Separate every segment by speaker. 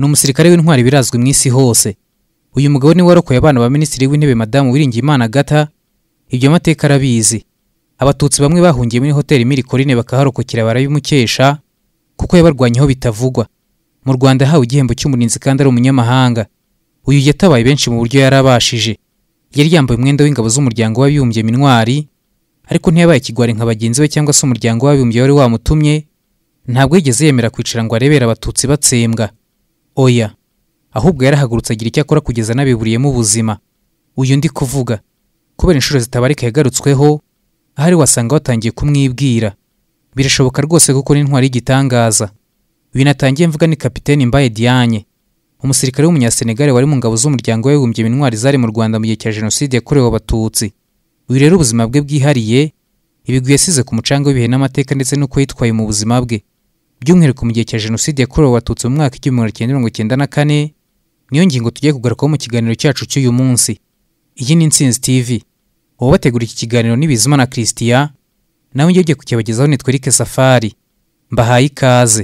Speaker 1: ni umusirikare w'intwari birazwi mu isi hose. Uyu mugabo ni warokoye abana ba Minisitiri w'intebe Madamu UWIRINGIYIMANA Agatha, ibyo amateka arabizi. Abatutsi bamwe bahungiye muri Hoteli Mille Collines bakaharokokera barabimukesha kuko yabarwanyeho bitavugwa. Mu Rwanda hawe igihembo cy'umurinzi kandi ari umunyamahanga. Uyu yatabaye benshi mu buryo yarabashije. Yari yambaye umwenda w'ingabo z'umuryango w'abibumbye minwari, ariko ntiyabaye ikigwari nka bagenzi be cyangwa se umuryango w'abibumbye wari wamutumye. Ntabwo yigeze yemera kwicara ngo arebera abatutsi batsembwa. Oya, ahubwo yarahagurutse agira icyo akora kugeza nabiburiyemo ubuzima. Uyu ndi kuvuga kubera inshuro zitabarika yagarutsweho, ahari wasanga watangiye kumwibwira. Birashoboka rwose kuko n'intwari y'igitangaza. Uyu natangiye mvuga ni Cpt MBAYE Diagne, umusirikare w'umunyasenegale wari mu ngabo z'umuryango w'abibumbye minwari zari mu Rwanda mu gihe cya Jenoside yakorewe abatutsi. Uyu rero ubuzima bwe bwihariye, ibigwi yasize ku mucanga w'ibihe n'amateka ndetse n'uko yitwaye mu buzima bwe. By'umwihariko mu gihe cya Jenoside yakorewe abatutsi mu mwaka 1994, niyo ngingo tugiye kugarukaho mu kiganiro cyacu cy'uyu munsi. Iyi ni Intsinzi TV. Uwabategura iki kiganiro ni BIZIMANA Christian, nawe ngiye kukibagezaho nitwa ERIC SAFARI.Mbahaye Ikaze.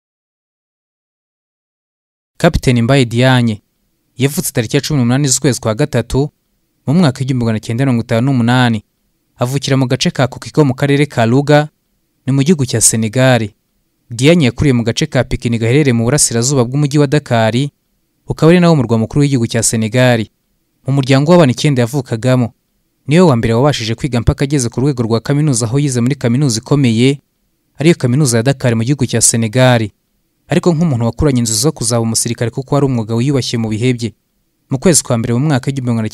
Speaker 1: CAPITAIN MBAYE Diagne yavutse tariki ya 18 z'ukwezi kwa gatatu mu mwaka 1958. Avukira mu gace ka Kokiko mu karere ka Luga, ni mu gihugu cya Senegal. Diagne yakuriye mu gace ka Pikini gaherereye mu burasirazuba bw'umujyi wa Dakar, ukaba ari nawo murwa mukuru w'igihugu cya Senegal. Mu muryango w'abana 9 yavukagamo, niwe wa mbere wabashije kwiga mpaka ageze ku rwego rwa kaminuza, aho yize muri kaminuza ikomeye ariyo kaminuza ya Dakar mu gihugu cya Senegal. Ariko nk'umuntu wakuranye inzozi zo kuzaba umusirikare kuko ari umwuga wiyubashye mu bihe bye. Mu kwezi kwa mbere mu mwaka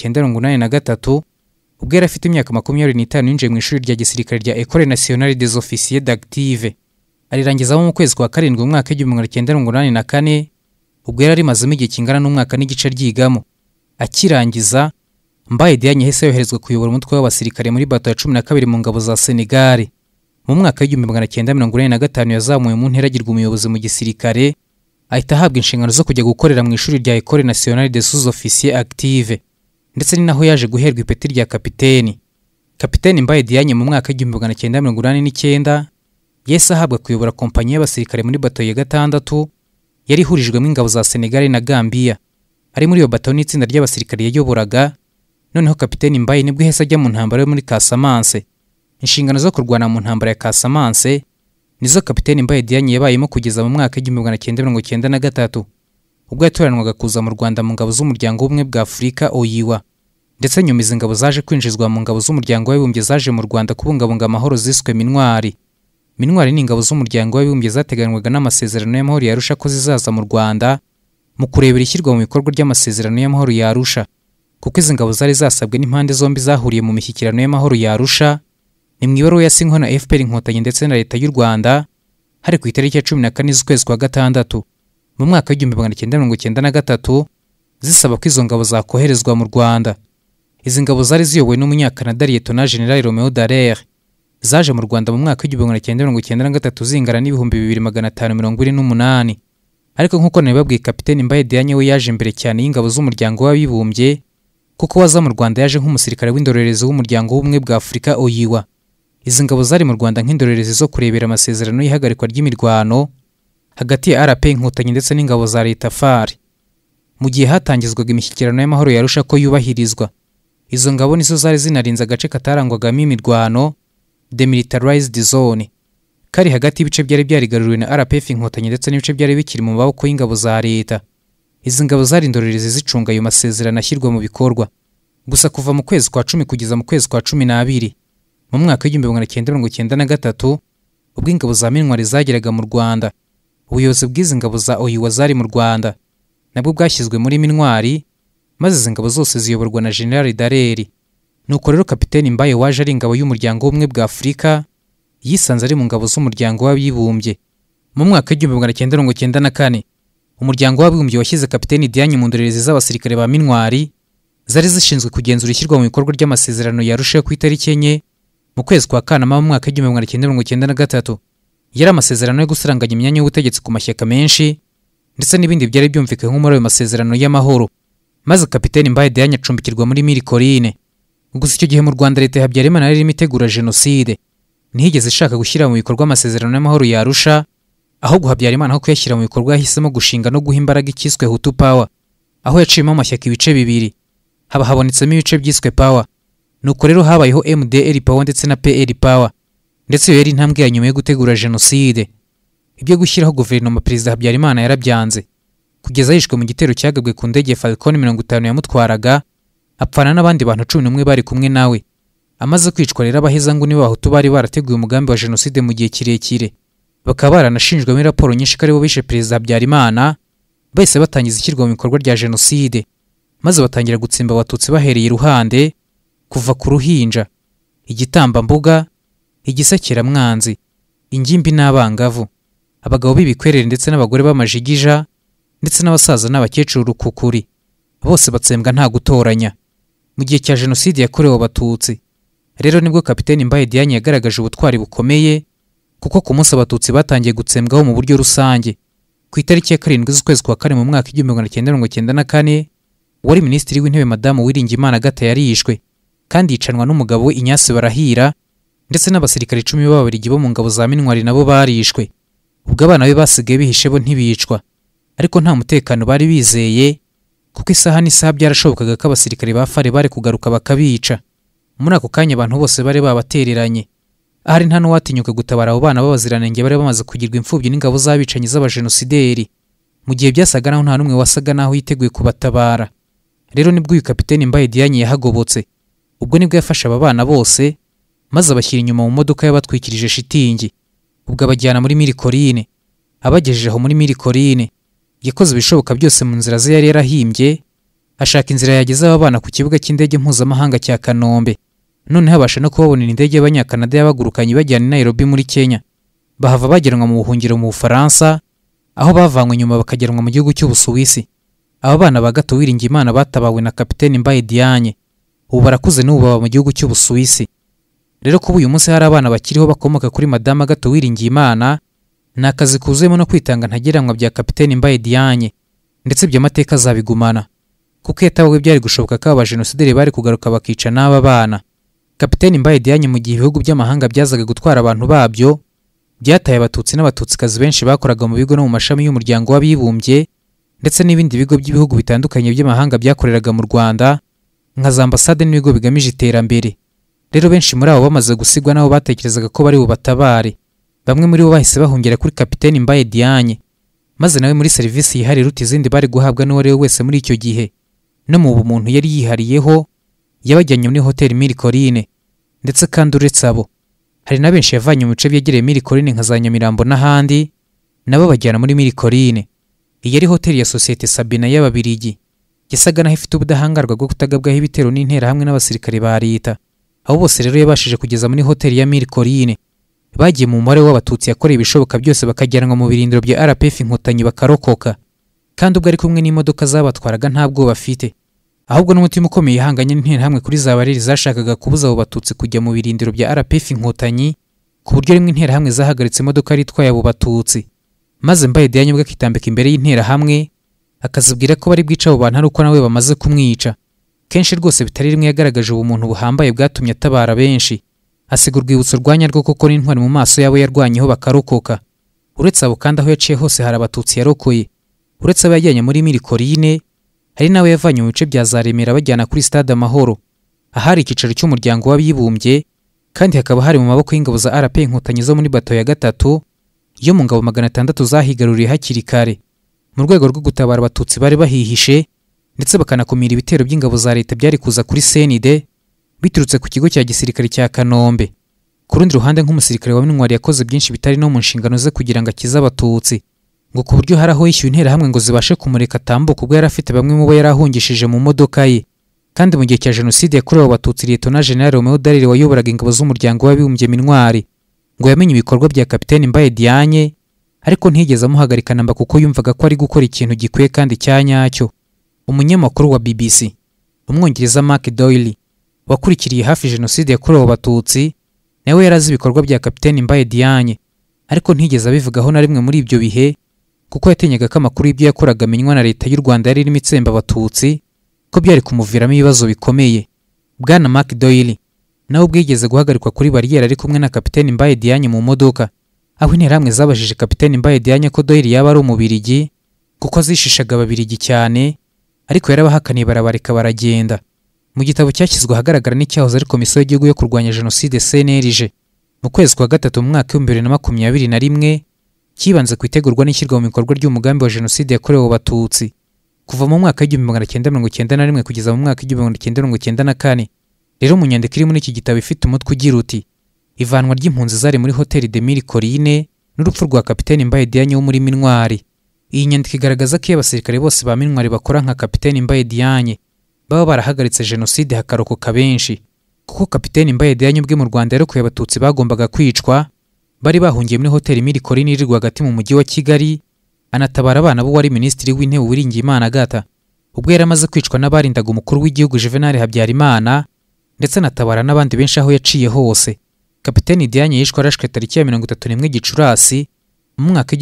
Speaker 1: 1983, ubwo yari afite imyaka 25 yinjiye mu ishuri rya gisirikare rya École Nationale des Officiers d'Active. Arirangizamo mu kwezi kwa karindwi mu mwaka 1984, ubwo yari amazemo igihe kingana n'umwaka n'igice ryigamo. Akirangiza, MBAYE Diagne yahise yoherezwa kuyobora umutwe w'abasirikare muri bato ya 12 mu ngabo za Senegal. Mu mwaka 1945 yazamuwe mu ntera agirwa umuyobozi mu gisirikare, ahita ahabwa inshingano zo kujya gukorera mu ishuri rya École Nationale des Officiers Active, ndetse ni naho yaje guherwa ipeti rya kapiteni. Cpt MBAYE Diagne mu mwaka 1989 yahise ahabwa kuyobora kompanyi y'abasirikare muri bato ya 6 yari ihurijwemo ingabo za Senegal na Gambia. Ari muri iyo bato n'itsinda ry'abasirikare yayoboraga. Noneho Cpt MBAYE nibwo yahise ajya mu ntambara yo muri Casamance. Inshingano zo kurwana mu ntambara ya Casamance nizo Cpt MBAYE Diagne yabayemo kugeza mu mwaka 1993, ubwo yatoranwaga kuza mu Rwanda mu ngabo z'umuryango w'ubumwe bwa Afurika OUA. Ndetse nyuma izi ngabo zaje kwinjizwa mu ngabo z'umuryango w'abibumbye zaje mu Rwanda kubungabunga amahoro ziswe minwari. Minwari ni ingabo z'umuryango w'abibumbye zateganwaga n'amasezerano y'amahoro ya Arusha ko zizaza mu Rwanda mu kurebera ishyirwa mu bikorwa ry'amasezerano y'amahoro ya Arusha, kuko izi ngabo zari zasabwe n'impande zombi zahuriye mu mishyikirano y'amahoro ya Arusha. Ni mu ibaruwa yasinywe na FPR Inkotanyi ndetse na leta y'u Rwanda hari ku itariki ya 14 z'ukwezi kwa gatandatu mu mwaka 1993, zisaba ko izo ngabo zakoherezwa mu Rwanda. Izi ngabo zari ziyobowe n'umunyakanada Lieutenant General Romeo Dallaire. Zaje mu Rwanda mu mwaka 1993 zingana n'ibihumbi 2548. Ariko nk'uko nabibabwiye, Cpt MBAYE Diagne we yaje imbere cyane y'ingabo z'umuryango w'abibumbye, kuko waza mu Rwanda yaje nk'umusirikare w'indorerezi w'umuryango w'ubumwe bwa Afurika OUA. Izi ngabo zari mu Rwanda nk'indorerezi zo kurebera amasezerano y'ihagarikwa ry'imirwano hagati ya RP Inkotanyi ndetse n'ingabo za leta FARI, mu gihe hatangizwaga imishyikirano y'amahoro ya Arusha ko yubahirizwa. Izo ngabo nizo zari zinarinze agace katarangwagamo imirwano, demilitarized zone, kari hagati y'ibice byari byarigaruriwe na RPF Inkotanyi ndetse n'ibice byari bikiri mu maboko y'ingabo za leta. Izi ngabo zari indorerezi zicunga ayo masezerano ashyirwa mu bikorwa. Gusa kuva mu kwezi kwa 10 kugeza mu kwezi kwa 12 mu mwaka 1993, ubwo ingabo za minwari zageraga mu Rwanda, ubuyobozi bw'izi ngabo za OUA zari mu Rwanda nabwo bwashyizwe muri minwari, maze izi ngabo zose ziyoborwa na General Dallaire. Nuko rero Cpt MBAYE waje ari ingabo y'umuryango w'ubumwe bwa Afurika yisanze ari mu ngabo z'umuryango w'abibumbye. Mu mwaka 1994, umuryango w'abibumbye washyize Cpt Diagne mu ndorerezi z'abasirikare ba minwari zari zishinzwe kugenzura ishyirwa mu bikorwa ry'amasezerano ya Arusha ku itariki 4 mu kwezi kwa Kanama mu mwaka 1993. Yari amasezerano yo gusaranganya imyanya y'ubutegetsi ku mashyaka menshi ndetse n'ibindi byari byumvikanye muri ayo masezerano y'amahoro. Maze Cpt MBAYE Diagne acumbikirwa muri Mille Collines. Gusa icyo gihe mu Rwanda leta ya Habyarimana yari imitegura jenoside, ntihigeze ishaka gushyira mu bikorwa amasezerano y'amahoro ya Arusha, ahubwo Habyarimana aho kuyashyira mu bikorwa yahisemo gushinga no guha imbaraga ikiswe Hutu Power, aho yaciyemo amashyaka ibice bibiri, haba habonetsemo ibice byiswe Power. Nuko rero habayeho MDR Power ndetse na PL Power, ndetse iyo yari intambwe ya nyuma yo gutegura jenoside. Ibyo gushyiraho guverinoma Perezida Habyarimana yarabyanze, kugeza yishwe mu gitero cyagabwe ku ndege Falcon 50 yamutwaraga, apfana n'abandi bantu 11 bari kumwe nawe. Amaze kwicwa rero abahezanguni b'abahutu bari barateguye umugambi wa jenoside mu gihe kirekire, bakaba baranashinjwe muri raporo nyinshi ko aribo bishe Perezida Habyarimana, bahise batangiza ishyirwa mu bikorwa rya jenoside, maze batangira gutsimba abatutsi bahereye iruhande, kuva ku ruhinja, igitambambuga, igisakiramwanzi, ingimbi n'abangavu, abagabo b'ibikwerere ndetse n'abagore b'amajigija, ndetse n'abasaza n'abakecuru rukukuri, bose batsembwa nta gutoranya mu gihe cya jenoside yakorewe abatutsi. Rero nibwo Kapiteni Mbaye Diagne yagaragaje ubutwari bukomeye, kuko ku munsi abatutsi batangiye gutsembwaho mu buryo rusange. Ku itariki ya 7 z'ukwezi kwa kane mu mwaka 1994, wari Minisitiri w'Intebe Madamu UWIRINGIYIMANA Agatha yarishwe, kandi yicanwa n'umugabo we Inyasi Barahira, ndetse n'abasirikare 10 b'Ababiligi bo mu ngabo za Mintwari nabo barishwe. Ubwo abana be basigaye bihishe bo ntibicwa, ariko nta mutekano bari bizeye, kuko isaha n'isaha byarashobokaga ko abasirikare ba FARE bari kugaruka bakabica. Muri ako kanya abantu bose bari babatereranye, ahari nta n'uwatinyuka gutabara abo bana b'abaziranenge bari bamaze kugirwa imfubyi n'ingabo z'abicanyi z'abajenosideri, mu gihe byasaga naho nta n'umwe wasaga naho yiteguye kubatabara. Rero nibwo uyu Kapiteni Mbaye Diagne yahagobotse. Ubwo nibwo yafashe aba bana bose, maze abashyira inyuma mu modoka yabatwikirije shitingi. Ubwo abajyana muri Mille Collines. Abagejeje aho muri Mille Collines, yakoze ibishoboka byose mu nzira ze yari yarahimbye, ashaka inzira yageza aba bana ku kibuga cy'indege mpuzamahanga cya Kanombe. None habasha no kubabonera indege y'Abanyakanada yabagurukanye bajyana i Nairobi muri Kenya. Bahava bageranwa mu buhungiro mu Bufaransa, aho bavanywe nyuma bakageranwa mu gihugu cy'Ubusuwisi. Aba bana ba Agata UWIRINGIYIMANA batabawe na Kapiteni Mbaye Diagne, ubu barakuze n'ubu baba mu gihugu cy'Ubusuwisi. Rero kuba uyu munsi hari abana bakiriho bakomoka kuri Madamu Agata UWIRINGIYIMANA, ni akazi kuzuyemo no kwitanga ntageranwa bya Kapiteni Mbaye Diagne, ndetse ibyo amateka azabigumana, kuko yatabawe byari gushoboka ko abajenosideri bari kugaruka bakica n'aba bana. Kapiteni Mbaye Diagne mu gihe ibihugu by'amahanga byazaga gutwara abantu babyo, byataye abatutsi n'abatutsikazi benshi bakoraga mu bigo no mu mashami y'umuryango w'abibumbye, ndetse n'ibindi bigo by'ibihugu bitandukanye by'amahanga byakoreraga mu Rwanda, nka za ambasade n'ibigo bigamije iterambere. Rero benshi muri abo bamaze gusigwa nabo batekerezaga ko bari bubatabare. Bamwe muri bo bahise bahungira kuri Kapiteni Mbaye Diagne, maze nawe muri serivisi yihariye iruta izindi bari guhabwa n'uwo ari we wese muri icyo gihe, no mu bumuntu yari yihariyeho, yabajyanye muri Hoteli Mille Collines. Ndetse kandi uretse abo, hari na benshi yavanye mu bice byegereye Mille Collines nka za Nyamirambo n'ahandi, nabo bajyana muri Mille Collines. Iyi yari hoteli ya sosiyete Sabina y'Ababiligi, yasaga naho ifite ubudahangarwa bwo kutagabwaho ibitero n'intera hamwe n'abasirikare ba leta. Abo bose rero yabashije kugeza muri hoteli ya Mille Collines. Bagiye mu mubare w'abatutsi yakoreye ibishoboka byose bakajyanwa mu birindiro bya RPF Inkotanyi bakarokoka, kandi ubwo ari kumwe n'imodoka zabatwaraga nta bwoba afite, ahubwo n'umutima ukomeye yahanganye n'intera hamwe kuri za bareri zashakaga kubuza abo batutsi kujya mu birindiro bya RPF Inkotanyi, ku buryo rimwe intera hamwe zahagaritse imodoka yari itwaye abo batutsi. Maze Mbaye Diagne ubwo akitambika imbere y'intera hamwe, akazibwira ko bari bwica abo bantu ari uko nawe bamaze kumwica. Kenshi rwose bitari rimwe yagaragaje ubumuntu buhambaye bwatumye atabara benshi, asiga urwibutso rwa nyarwo kuko n'intwari mu maso yabo yarwanyeho bakarokoka. Uretse abo kandi aho yaciye hose hari abatutsi yarokoye. Uretse abo yajyanye muri Mille Collines, hari nawe yavanye mu bice bya za Remera bajyana kuri Stade Amahoro, ahari icyicaro cy'umuryango w'abibumbye, kandi hakaba hari mu maboko y'ingabo za RP Inkotanyi zo muri bato ya gatatu yo mu ngabo 600 zahigaruriye hakiri kare, mu rwego rwo gutabara abatutsi bari bahihishe, ndetse bakanakumira ibitero by'ingabo za leta byari kuza kuri CND biturutse ku kigo cya gisirikare cya Kanombe. Ku rundi ruhande nk'umusirikare wa Mintwari yakoze byinshi bitari no mu nshingano ze kugira ngo akize abatutsi, ngo ku buryo hari aho yishyuye intera hamwe ngo zibashe kumureka atambuka ubwo yari afite bamwe mu bo yari ahungishije mu modoka ye. Kandi mu gihe cya jenoside yakorewe abatutsi, Lieutenant General Romeo Dallaire wayoboraga ingabo z'umuryango w'abibumbye Mintwari, ngo yamenye ibikorwa bya Kapiteni Mbaye Diagne, ariko ntigeze amuhagarika namba kuko yumvaga ko ari gukora ikintu gikwiye kandi cyanyacyo. Umunyamakuru wa BBC, umwongereza Mark Doyle, wakurikiriye hafi jenoside yakorewe abatutsi, nawe yarazi ibikorwa bya Kapiteni Mbaye Diagne, ariko ntigeze abivugaho na rimwe muri ibyo bihe, kuko yatinyaga ko amakuru y'ibyo yakoraga amenywa na leta y'u Rwanda yari irimo itsemba abatutsi, ko byari kumuviramo ibibazo bikomeye. Bwana Mark Doyle nawe ubwigeze guhagarikwa kuri bariyeri ari kumwe na Kapiteni Mbaye Diagne mu modoka, aho interahamwe zabajije Kapiteni Mbaye Diagne ko Doheri yaba ari umubirigi kuko zishishaga ababirigi cyane, ariko yarabahakaniye barabareka baragenda. Mu gitabo cyashyizwe ahagaragara n'icyahoze ari Komisiyo y'Igihugu yo kurwanya Jenoside CNLG mu kwezi kwa gatatu mu mwaka w'2021 kibanze ku itegurwa n'ishyirwa mu bikorwa ry'umugambi wa Jenoside yakorewe abatutsi kuva mu mwaka w'1991 kugeza mu mwaka w'1994. Rero mu nyandiko iri muri iki gitabo ifite umutwe ugira uti ivanwa ry'impunzi zari muri Hoteli Mille Collines n'urupfu rwa Kapiteni Mbaye Diagne wo muri Mintwari. Iyi nyandiko igaragaza ko abasirikare bose ba Mintwari bakora nka Kapiteni Mbaye Diagne baba barahagaritse Jenoside hakarokoka benshi, kuko Kapiteni Mbaye Diagne ubwe mu Rwanda yarokoye abatutsi bagombaga kwicwa bari bahungiye muri Hoteli Mille Collines iri rwagati mu mujyi wa Kigali, anatabara abana bo wari Minisitiri w'Intebe Uwiringiyimana Agatha ubwo yaramaze kwicwa n'abarindaga umukuru w'igihugu Juvenal Habyarimana, ndetse anatabara n'abandi benshi aho yaciye hose. Kapiteni Diagne yishwe arashwe tariki ya 31 Gicurasi mu mwaka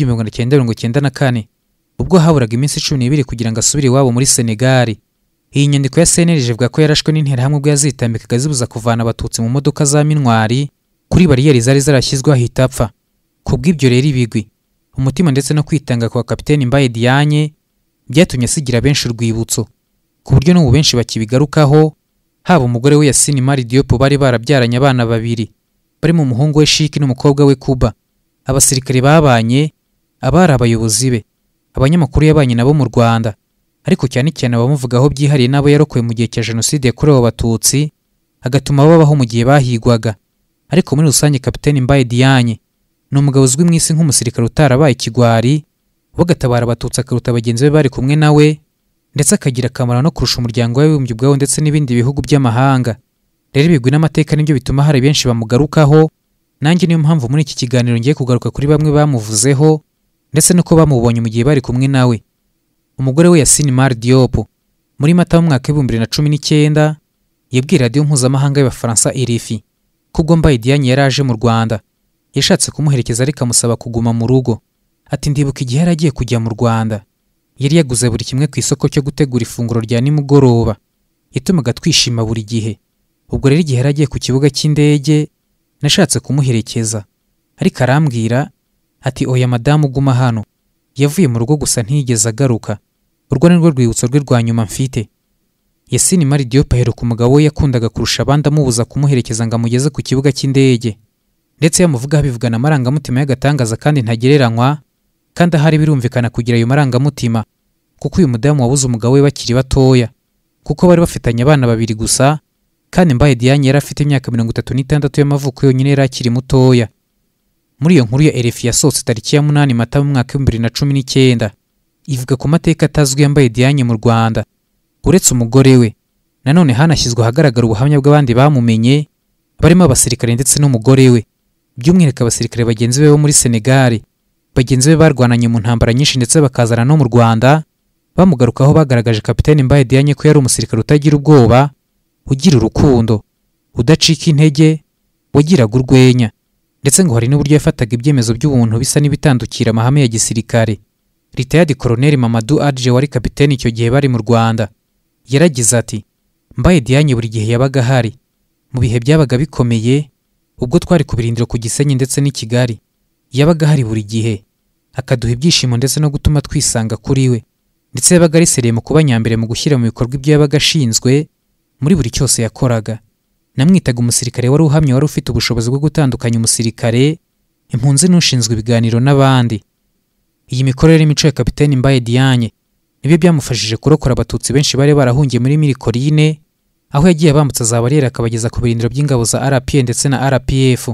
Speaker 1: w'1994 ubwo haburaga iminsi 12 kugira ngo asubire iwabo muri Senegal. Iyi nyandiko ya CNLG ivuga ko yarashwe n'interahamwe ubwo yazitambikaga zibuza kuvana abatutsi mu modoka za Mintwari kuri bariyeri zari zarashyizweho ahita apfa. Kubw'ibyo rero ibigwi, umutima ndetse no kwitanga kwa Kapiteni Mbaye Diagne byatumye asigira benshi urwibutso, ku buryo n'ubu benshi bakibigarukaho, haba umugore we Yasini Mari Diop bari barabyaranye abana babiri barimo umuhungu we Shiki n'umukobwa we Kuba, abasirikare babanye, abari abayobozi be, abanyamakuru yabanye nabo mu Rwanda, ariko cyane cyane abamuvugaho byihariye nabo yarokoye mu gihe cya Jenoside yakorewe abatutsi agatuma babaho mu gihe bahigwaga. Ariko muri rusange Kapiteni Mbaye Diagne ni umugabo uzwi mu isi nk'umusirikare utarabaye ikigwari, bagatabara abatutsi akaruta bagenzi be bari kumwe nawe, ndetse akagira akamaro no kurusha umuryango w'abibumbye ubwawo ndetse n'ibindi bihugu by'amahanga. Rero ibigwi n'amateka nibyo bituma hari benshi bamugarukaho, nanjye niyo mpamvu muri iki kiganiro ngiye kugaruka kuri bamwe bamuvuzeho ndetse nuko bamubonye mu gihe bari kumwe nawe. Umugore we Yasini Mari Diop muri Mata mu mwaka w'2019 yabwiye radiyo mpuzamahanga y'Abafaransa RFI ko ubwo Mbaye Diagne yaraje mu Rwanda yashatse kumuherekeza ariko amusaba kuguma mu rugo. Ati ndibuka igihe yaragiye kujya mu Rwanda yari yaguze buri kimwe ku isoko cyo gutegura ifunguro rya nimugoroba, yatumaga twishima buri gihe. Ubwo rero igihe yaragiye ku kibuga cy'indege nashatse kumuherekeza, ariko arambwira ati oya madamu guma hano. Yavuye mu rugo gusa ntiyigeze agaruka. Urwo ni rwo rwibutso rwe rwa nyuma mfite. Yasini Mari Diop aheruka umugabo we yakundaga kurusha abandi amubuza kumuherekeza ngo amugeze ku kibuga cy'indege, ndetse yamuvuga bivugana amarangamutima y'agatangaza kandi ntagereranywa, kandi ahari birumvikana kugira ayo marangamutima kuko uyu mudamu wabuze umugabo we bakiri batoya, kuko bari bafitanye abana babiri gusa, kandi Mbaye Diagne yari afite imyaka 36 y'amavuko yonyine yari akiri mutoya. Muri iyo nkuru ya RFI yasohotse tariki ya 8 Mata mu mwaka w'2019 ivuga ku mateka atazwi ya Mbaye Diagne mu Rwanda. Uretse umugore we, nanone hanashyizwe ahagaragara ubuhamya bw'abandi bamumenye barimo abasirikare ndetse n'umugore we, by'umwihariko abasirikare bagenzi be bo muri Senegal, bagenzi be barwananye mu ntambara nyinshi ndetse bakazana no mu Rwanda. Bamugarukaho bagaragaje Kapiteni Mbaye Diagne ko yari umusirikare utagira ubwoba, ugira urukundo, udacika intege, wagiraga urwenya, ndetse ngo hari n'uburyo yafataga ibyemezo by'ubuntu bisa n'ibitandukira amahame ya gisirikare. Retired Colonel Mamadou Adje wari kapiteni icyo gihe bari mu Rwanda yaragize ati Mbaye Diagne buri gihe yabaga hari mu bihe byabaga bikomeye, ubwo twari ku birindiro ku Gisenyi ndetse n'i Kigali. Yabaga hari buri gihe akaduha ibyishimo ndetse no gutuma twisanga kuri we, ndetse yabaga ari seriye mu kuba nyambere mu gushyira mu bikorwa ibyo yabaga ashinzwe muri buri cyose yakoraga. Namwitaga umusirikare wari uhamye, wari ufite ubushobozi bwo gutandukanya umusirikare, impunzi n'ushinzwe ibiganiro n'abandi. Iyi mikorere n'imico ya Kapiteni Mbaye Diagne nibyo byamufashije kurokora abatutsi benshi bari barahungiye muri Mille Collines, aho yagiye abambutsa za bariyeri akabageza ku birindiro by'ingabo za RPA ndetse na RPF.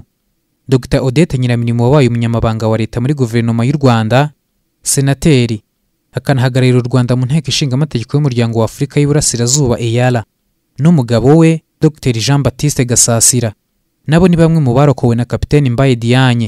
Speaker 1: Dr Odette Nyiramirimo wabaye umunyamabanga wa leta muri guverinoma y'u Rwanda, senateri, akanahagararira u Rwanda mu nteko ishinga amategeko y'umuryango wa Afurika y'Iburasirazuba EAR, n'umugabo we Dr Jean Baptiste Gasasira, nabo ni bamwe mu barokowe na Kapiteni Mbaye Diagne.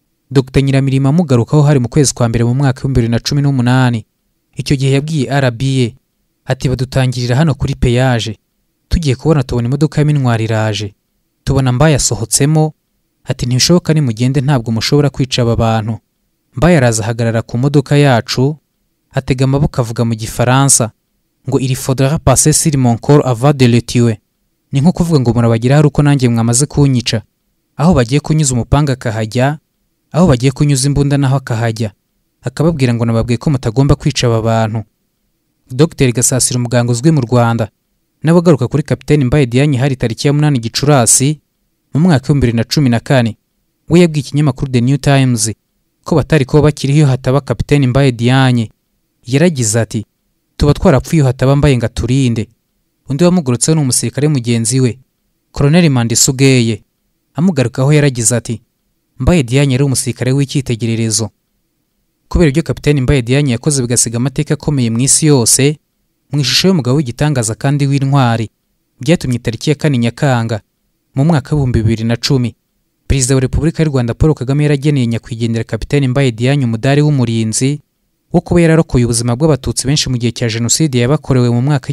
Speaker 1: Dr Nyiramirimo amugarukaho hari mu kwezi kwa mbere mu mwaka w'2018. Icyo gihe yabwiye RBA ati badutangirira hano kuri peyaje, tugiye kubona tubona imodoka ya Mintwari iraje, tubona Mbaye asohotsemo, ati ntibishoboka nimugende ntabwo mushobora kwica aba bantu. Mbaye araza ahagarara ku modoka yacu, atega amaboko avuga mu Gifaransa ngo il faudra passer sur mon corps avant de le tuer. Ni nko kuvuga ngo murabagira hari uko nanjye mwamaze kunyica. Aho bagiye kunyuza umupanga akahajya, aho bagiye kunyuza imbunda naho akahajya akababwira ngo nababwiye ko mutagomba kwica aba bantu. Dr Gasasira, umuganga uzwi mu Rwanda n'abagaruka kuri Kapiteni Mbaye Diagne hari tariki ya 8 Gicurasi mu mwaka wa 2014, we yabwiye ikinyamakuru The New Times ko batari kuba bakiriho hataba Kapiteni Mbaye Diagne. Yaragize ati, tuba twarapfuye hataba Mbaye ngo aturinde. Undi wamugurutseho ni umusirikare mugenzi we Colonel Mandisugeye, amugarukaho yaragize ati, Mbaye Diagne yari umusirikare w'icyitegererezo. Kubera ibyo Kapiteni Mbaye Diagne yakoze bigasiga amateka akomeye mu isi yose mu ishusho y'umugabo w'igitangaza kandi w'intwari, byatumye tariki ya 4 Nyakanga mu mwaka wa 2010 Perezida wa Repubulika y'u Rwanda Paul Kagame yarageneye nyakwigendera Kapiteni Mbaye Diagne umudari w'umurinzi wo kuba yararokoye ubuzima bw'abatutsi benshi mu gihe cya Jenoside yabakorewe mu mwaka wa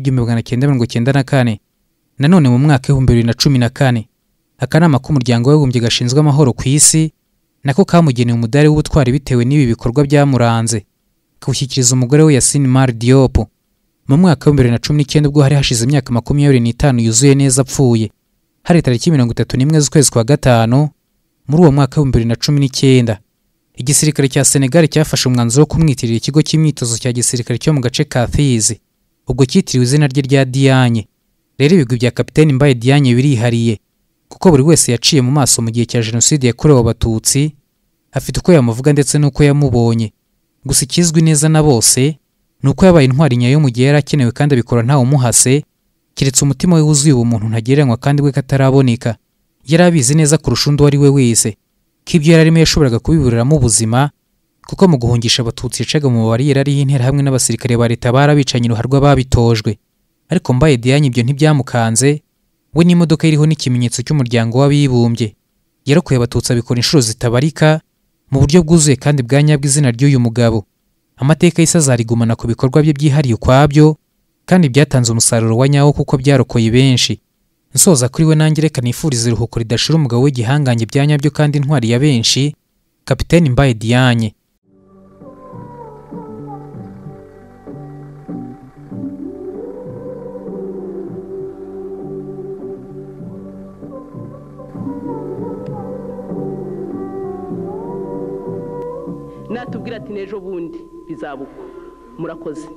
Speaker 1: 1994. Nanone mu mwaka wa 2014 akanama k'umuryango w'abibumbye gashinzwe amahoro ku isi nako kamugeneye umudari w'ubutwari bitewe n'ibi bikorwa byamuranze, kawushyikiriza umugore we Yasin Mar Diop mu mwaka wa 2019 ubwo hari hashize imyaka 25 yuzuye neza apfuye, hari tariki 31 z'ukwezi kwa gatanu muri uwo mwaka wa 2019. Igisirikare cya Senegal cyafashe umwanzuro wo kumwitirira ikigo cy'imyitozo cya gisirikare cyo mu gace ka Thizi, ubwo cyitiriwe izina rye rya Diagne. Rero ibigwi bya Kapiteni Mbaye Diagne birihariye kuko buri wese yaciye mu maso mu gihe cya Jenoside yakorewe abatutsi afite uko yamuvuga ndetse n'uko yamubonye. Gusa ikizwi neza na bose nuko yabaye intwari nyayo mu gihe yarakenewe kandi abikora ntawe umuhase, kiretse umutima we wuzuye ubumuntu ntagereranywa kandi we kataraboneka. Yarabizi neza kurusha undi wari we wese ko ibyo yararimo yashoboraga kubiburiramo ubuzima, kuko mu guhungisha abatutsi yacaga mu bariyeri ariho intera hamwe n'abasirikare ba leta barabicanye uruharwa babitojwe. Ariko Mbaye Diagne ibyo ntibyamukanze, we n'imodoka iriho n'ikimenyetso cy'umuryango w'abibumbye. Yarokoye abatutsi abikora inshuro zitabarika mu buryo bwuzuye kandi bwa nyabwo izina ry'uyu mugabo. Amateka y'isi azarigumana ku bikorwa bye byihariye ukwabyo kandi byatanze umusaruro wa nyawo kuko byarokoye benshi. Nsoza kuri we nanjye reka nifurize iruhuko ridashira umugabo w'igihangange bya nyabyo kandi intwari ya benshi, Kapiteni Mbaye Diagne.
Speaker 2: Natubwira ati nejo bundi bizabuko. Murakoze.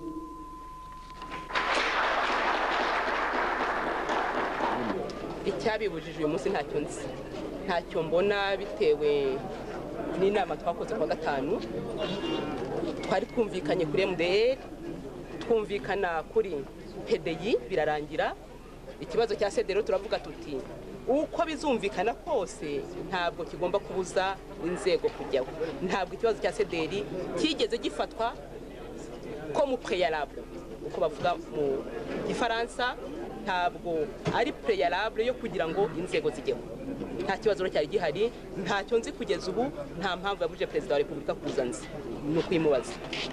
Speaker 2: Icyabibujije uyu munsi ntacyo mbona bitewe n'inama twakoze kwa gatanu. Twari twumvikanye kuri MDR, twumvikana kuri PDI birarangira. Ikibazo cya sedero turavuga tuti uko bizumvikana kose ntabwo kigomba kubuza inzego kujyaho. Ntabwo ikibazo cya sederi kigeze gifatwa ko mu préalable uko bavuga mu Gifaransa, ntabwo ari préalable yo kugira ngo inzego zijyeho. Nta kibazo cyari gihari, ntacyo nzi kugeza ubu, nta mpamvu yabuje Perezida wa Repubulika kuzanze no kwimubaza.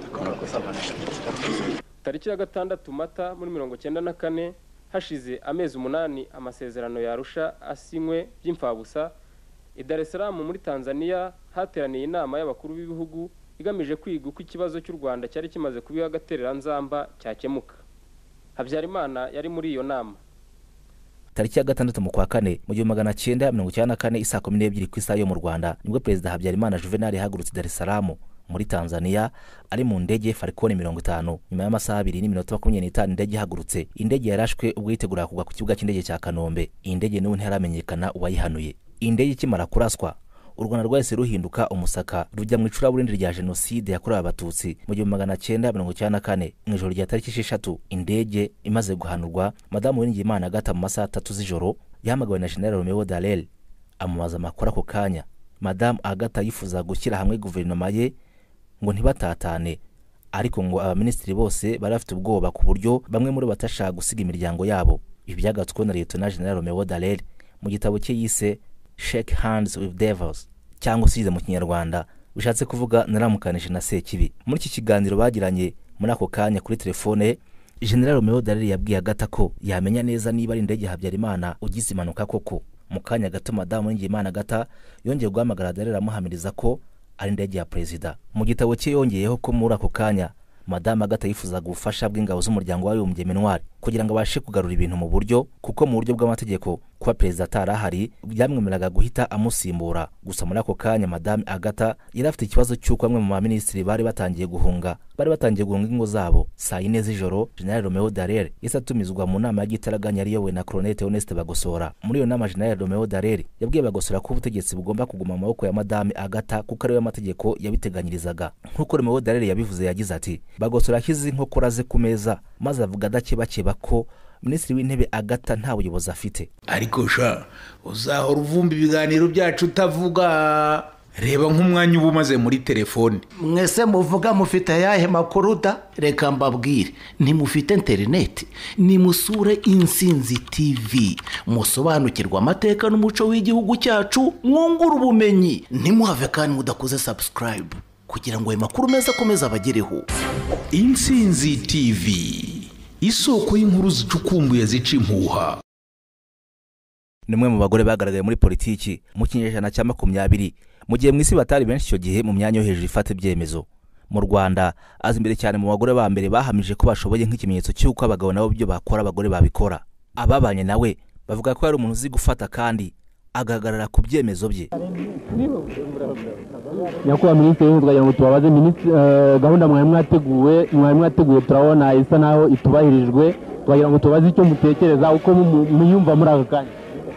Speaker 3: Tariki ya 6 Mata muri 1994 hashize amezi 8 amasezerano yarusha asinywe by'imfabusa i Dar es Salaam muri Tanzania hateraniye inama y'abakuru b'ibihugu igamije kwiga uko ikibazo cy'u Rwanda cyari kimaze kubiha gaterera nzamba cyakemuka. Habyarimana yari muri iyo nama.
Speaker 4: Tariki ya 6 mu kwa 4 mu 1994 isa 12 ku isaha yo mu Rwanda nibwo Perezida Habyarimana Juvenal yahagurutse Dar es Salaam muri Tanzania ari mu ndege Falcon 50. Nyuma y'amasaha 2 n'iminota 25 indege ihagurutse. Indege yarashwe ubwo yitegura kugwa ku kibuga cy'indege cya Kanombe. Indege n'ubu ntaramenyekana uwayihanuye. Indege ikimara kuraswa, u Rwanda rwahise ruhinduka umusaka rujya mu icuraburindi rya Jenoside yakorewe abatutsi mu 1994. Mu ijoro rya tariki 6 indege imaze guhanurwa, Madamu UWIRINGIYIMANA Agatha mu masaha 3 z'ijoro yahamagawe na General Romeo Dallaire amubaza amakuru ako kanya. Madamu Agatha yifuza gushyira hamwe guverinoma ye ngo ntibatatane, ariko ngo abaminisitiri bose bari bafite ubwoba ku buryo bamwe muri batashaka gusiga imiryango yabo. Ibi byagatswe na Lieutenant General Romeo Dallaire mu gitabo cye yise Shake Hands with Devils, cyangwa se mu Kinyarwanda bishatse kuvuga naramukanije na Sekibi. Muri iki kiganiro bagiranye muri ako kanya kuri telefone, General Romeo Dallaire yabwiye Agatha ko yamenya neza niba ari indege Habyarimana ugize impanuka koko. Mu kanya gato Madamu UWIRINGIYIMANA Agatha yongeye guhamagara Dallaire amuhamiriza ko ari indege ya Perezida. Mu gitabo cye yongeyeho ko muri ako kanya Madamu Agatha yifuza gufasha bw'ingabo z'umuryango w'abibumbye MINUAR kugira ngo abashe kugarura ibintu mu buryo, kuko mu buryo bw'amategeko kuba perezida atarahari byamwemereraga guhita amusimbura. Gusa muri ako kanya Madamu Agatha yari afite ikibazo cy'uko bamwe mu baminisitiri bari batangiye guhunga ingo zabo. Saa 4 z'ijoro General Romeo Dallaire yahise atumizwa mu nama y'igitaraganya yari yobowe na Colonel Theoneste Bagosora. Muri iyo nama General Romeo Dallaire yabwiye Bagosora ko ubutegetsi bugomba kuguma mu maboko ya Madamu Agatha kuko ariwe amategeko yabiteganyirizaga. Nk'uko Romeo Dallaire yabivuze yagize ati Bagosora ashyize inkokora ze ku meza maze avuga adakebakeba ko Minisitiri w'Intebe Agatha nta buyobozi afite.
Speaker 5: Ariko sha uzahora uvumba ibiganiro byacu utavuga. Reba nk'umwanya uba umaze muri telefone.
Speaker 6: Mwese muvuga mufite ayahe makuru da? Reka mbabwire, ntimufite interineti, nimusure Intsinzi TV, musobanukirwa amateka n'umuco w'igihugu cyacu, mwungura ubumenyi. Ntimuhave kandi mudakoze subscribe kugira ngo ayo makuru meza akomeze abagereho.
Speaker 5: Intsinzi TV, isoko y'inkuru zicukumbuye zica impuha.
Speaker 4: Nimwe mu bagore bagaragaye muri politiki mu kinyejana cya 20 mu gihe mwisi batari benshi cyo gihe mu myanya yo hejuru ifata ibyemezo. Mu Rwanda azi imbere cyane mu bagore ba mbere bahamije ko bashoboye nk'ikimenyetso cy'uko abagabo nabo byo bakora abagore babikora. Ababanye nawe bavuga ko yari umuntu uzi gufata kandi agahagarara ku byemezo bye.
Speaker 3: Nyakubahwa Minisitiri twagira ngo tubabaze gahunda mwari mwateguye turabona isa naho itubahirijwe, twagira ngo tubaze icyo mutekereza uko muyumva muri aka kanya.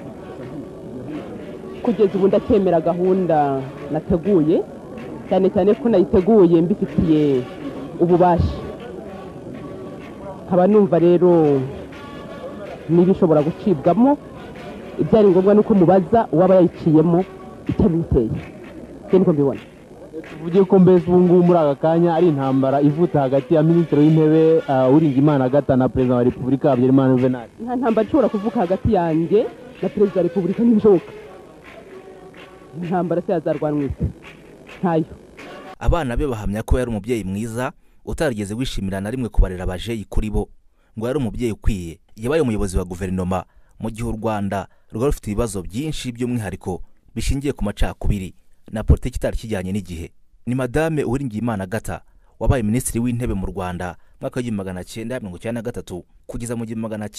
Speaker 2: Kugeza ubu ndatemera gahunda nateguye, cyane cyane ko nayiteguye mbifitiye ububasha. Nkaba numva rero nibishobora gucibwamo, ibyari ngombwa nuko mubaza uwaba yayiciyemo icyo biteye. Niko mbibona.
Speaker 3: Tuvuge ko mbese ubu ngubu muri aka kanya ari intambara ivuta hagati ya Minisitiri w'Intebe Uwiringiyimana Agatha na Perezida wa Repubulika Habyarimana Juvenal.
Speaker 2: Nta ntambara ishobora kuvuka hagati yanjye na Perezida wa Repubulika, ntibishoboka. Intambara se yazarwanwa isi ntayo.
Speaker 4: Abana be bahamya ko yari umubyeyi mwiza utarigeze wishimira na rimwe kubarera abajeyi kuri bo, ngo yari umubyeyi ukwiye. Yabaye umuyobozi wa guverinoma mu gihe u Rwanda rwari rufite ibibazo byinshi by'umwihariko bishingiye ku macakubiri na politiki itari kijyanye n'igihe. Ni Madamu Uwiringiyimana Agatha wabaye Minisitiri w'Intebe mu Rwanda mwaka w'1993 kugeza mu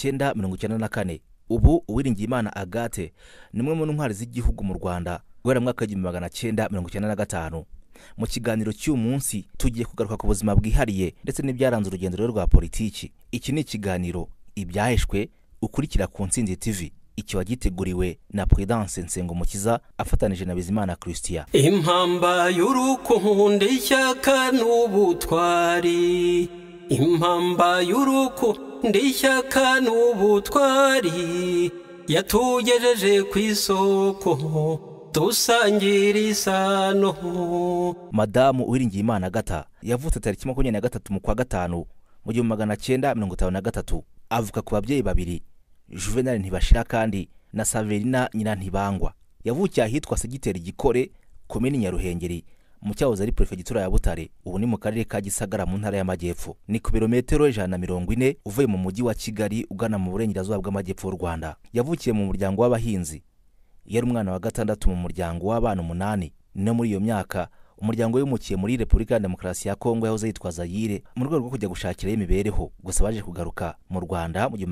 Speaker 4: 1994. Ubu Uwiringiyimana Agatha ni umwe mu ntwari z'igihugu mu Rwanda guhera mwaka w'1995. Mu kiganiro cy'uyu munsi tugiye kugaruka ku buzima bwihariye ndetse n'ibyaranze urugendo rwa politiki. Iki ni ikiganiro ibyaheshwe ukurikira ku Intsinzi TV. Iki wagiteguriwe na Prudence Nsengumukiza afatanije na BIZIMANA Christian.
Speaker 7: Impamba y'urukundo ishyaka n'ubutwari, impamba y'urukundo ishyaka n'ubutwari, yatugejeje ku isoko dusangira isano.
Speaker 4: Madamu Uwiringiyimana Agatha yavutse tariki 23 mu kwa gatanu mu 1953. Avuka ku babyeyi babiri, Juvenal Ntibashira kandi na Saverina nyina Ntibangwa. Yavukiye ahitwa Segiteri Gikore, komini Nyaruhengeri, mu cyahoze ari prefegitura ya Butare, ubu ni mu karere ka Gisagara mu ntara y'Amajyepfo. Ni ku birometero 140 uvuye mu mujyi wa Kigali ugana mu burengerazuba bw'Amajyepfo y'u Rwanda. Yavukiye mu muryango w'abahinzi. Yari umwana wa gatandatu mu muryango w'abana 8. No muri iyo myaka umuryango wimukiye muri Repubulika ya Demokarasi ya Kongo yahoze yitwa Zaire mu rwego rwo kujya gushakira imibereho, gusa baje kugaruka mu Rwanda mu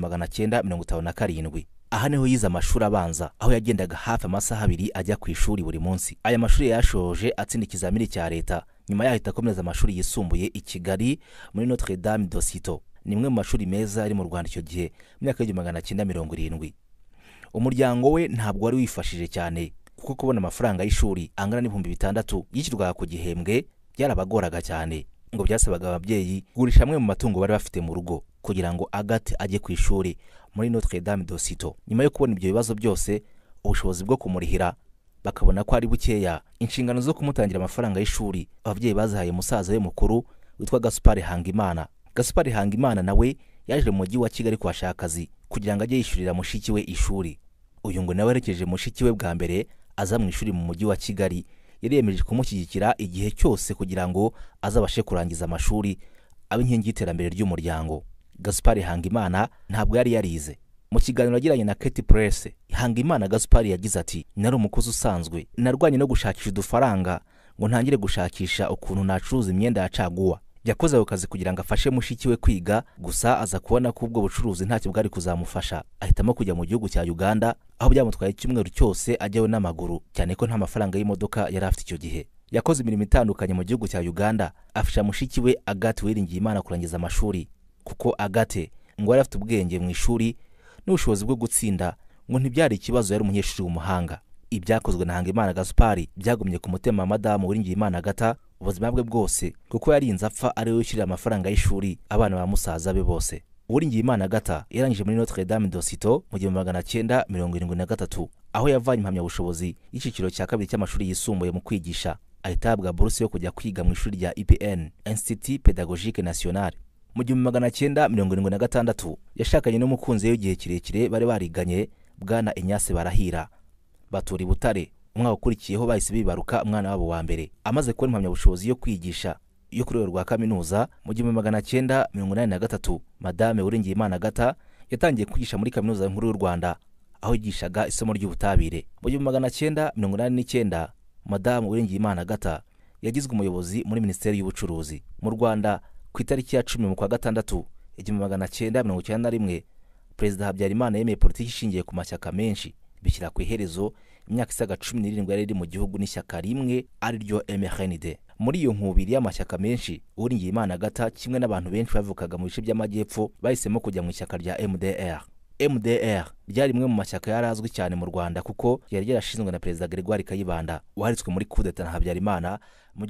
Speaker 4: 1957. Aha niho yize amashuri abanza, aho yagendaga hafi amasaha 2 ajya ku ishuri buri munsi. Aya mashuri yashoje atsinda ikizamini cya leta, nyuma yaho itakomeza amashuri yisumbuye i Kigali muri Notre Dame de Cito. Ni imwe mu mashuri meza ari mu Rwanda icyo gihe mu myaka y'1970. Umuryango we ntabwo wari wifashije cyane kuko kubona amafaranga y'ishuri angana n'ibihumbi 6 yishyurwaga ku gihembwe byarabagoraga cyane, ngo byasabaga ababyeyi kugurisha amwe mu matungo bari bafite mu rugo kugira ngo Agatha ajye ku ishuri muri Notre Dame de Cito. Nyuma yo kubona ibyo bibazo byose, ubushobozi bwo kumurihira bakabona ko ari bukeya, inshingano zo kumutangira amafaranga y'ishuri ababyeyi bazahaye musaza we mukuru witwa Gaspard Hangimana. Gaspard Hangimana nawe yaje mu mujyi wa Kigali kwashaka akazi kugira ngo ajye yishyurira mushiki we ishuri. Uyu ngo nawe arekeje mushiki we bwa mbere aza mu ishuri mu mujyi wa Kigali. Yari yemeje kumushyigikira igihe cyose kugira ngo azabashe kurangiza amashuri abe inkingi y'iterambere ry'umuryango. Gaspard Hangimana ntabwo yari yarize. Mu kiganiro yagiranye na Keti Press, Hangimana Gaspard yagize ati, nari umukozi usanzwe, narwanye no gushakisha udufaranga ngo ntangire gushakisha ukuntu nacuruza imyenda ya caguwa. yakoze ako kazi kugira ngo afashe mushiki we kwiga, gusa aza kubona ko ubwo bucuruzi ntacyo bwari kuzamufasha, ahitamo kujya mu gihugu cya Uganda, aho byamutwaye icyumweru cyose ajyayo n'amaguru, cyane ko nta mafaranga y'imodoka yari afite icyo gihe. Yakoze imirimo itandukanye mu gihugu cya Uganda, afasha mushiki we Agata UWIRINGIYIMANA kurangiza amashuri, kuko Agate ngo yari afite ubwenge mu ishuri n'ubushobozi bwo gutsinda, ngo ntibyari ikibazo, yari umunyeshuri w'umuhanga. Ibyakozwe na Hangimana Gaspari byagumye ku mutima Madamu UWIRINGIYIMANA Agatha ubuzima bwe bwose, kuko yari inzapfa ari we wishyurira amafaranga y'ishuri abana ba musaza be bose. UWIRINGIYIMANA Agatha yarangije muri Notre Dame d'Osito mu 1973, aho yavanye impamyabushobozi y'ikiciro cya kabiri cy'amashuri yisumbuye mu kwigisha, ahitabwa buruse yo kujya kwiga mu ishuri rya IPN, Intsinzi Pédagogique Nationale. Mu 1976 yashakanye n'umukunzi we w'igihe kirekire bari bariganye, Bwana Inyase Barahira, batura i Butare. Umwaka ukurikiyeho bahise bibaruka umwana wabo wa mbere. Amaze kubona impamyabushobozi yo kwigisha yo kuri rwa kaminuza mu 1983, Madame UWIRINGIYIMANA Agatha yatangiye kwigisha muri kaminuza nkuru y'u Rwanda, aho yigishaga isomo ry'ubutabire. Mu 1989, Madame UWIRINGIYIMANA Agatha yagizwe umuyobozi muri Minisitiri y'ubucuruzi. Mu Rwanda ku itariki ya 10 mu kwa gatandatu 1991, Perezida Habyarimana yemeye politiki ishingiye ku mashyaka menshi, bishyira ku iherezo imyaka isaga 17 yari iri mu gihugu n'ishyaka rimwe ari ryo MRND. Muri iyo nkubiri y'amashyaka menshi, UWIRINGIYIMANA Agatha kimwe n'abantu benshi bavukaga mu bice by'amajyepfo bahisemo kujya mu ishyaka rya MDR. MDR ryari rimwe mu mashyaka yarazwi cyane mu Rwanda, kuko yari yarashinzwe na Perezida Gregoire Kayibanda waharitswe muri coup d'etat na Habyarimana mu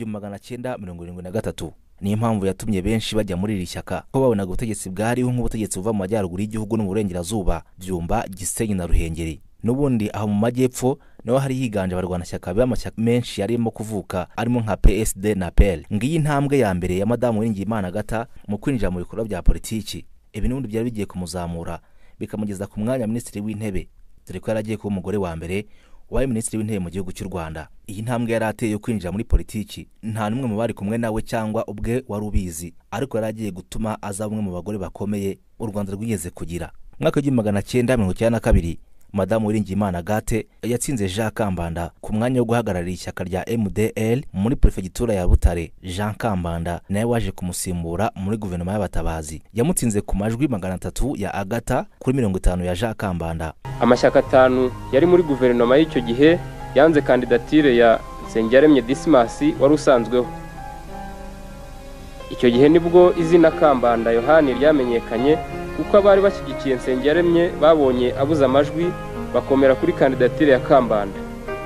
Speaker 4: 1973. Ni impamvu yatumye benshi bajya muri iri shyaka, ko babonaga ubutegetsi bwariho nk'ubutegetsi buva mu majyaruguru y'igihugu no mu burengerazuba, Byumba, Gisenyi na Ruhengeri. Nubundi aho mu majyepfo naho hari higanje abarwanashyaka b'amashyaka menshi yarimo kuvuka, arimo nka PSD na PL. Ngiyi intambwe ya mbere ya Madamu UWIRINGIYIMANA Agatha mu kwinjira mu bikorwa bya politiki. Ibi n'ubundi byari bigiye kumuzamura bikamugeza ku mwanya Minisitiri w'Intebe, dore ko yaragiye kuba umugore wa mbere wabaye Minisitiri w'Intebe mu gihugu cy'u Rwanda. Iyi ntambwe yari ateye yo kwinjira muri politiki, nta numwe mu bari kumwe nawe cyangwa ubwe wari ubizi, ariko yaragiye gutuma aza umwe mu bagore bakomeye u Rwanda rwigeze kugira. Mwaka w'1992, Madamu UWIRINGIYIMANA Agatha yatsinze Jean Kambanda ku mwanya wo guhagararira ishyaka rya MDL muri prefegitura ya Butare. Jean Kambanda nawe waje kumusimbura muri guverinoma y'abatabazi, yamutsinze ku majwi 300 ya Agatha kuri 50 ya Jean Kambanda.
Speaker 3: Amashyaka 5 yari muri guverinoma y'icyo gihe yanze kandidatire ya Nsengiyaremye Dismas wari usanzweho. Icyo gihe nibwo izina Kambanda Yohani ryamenyekanye, kuko abari bashyigikiye Nsengiyaremye babonye abuza amajwi bakomera kuri kandidatire ya Kambanda.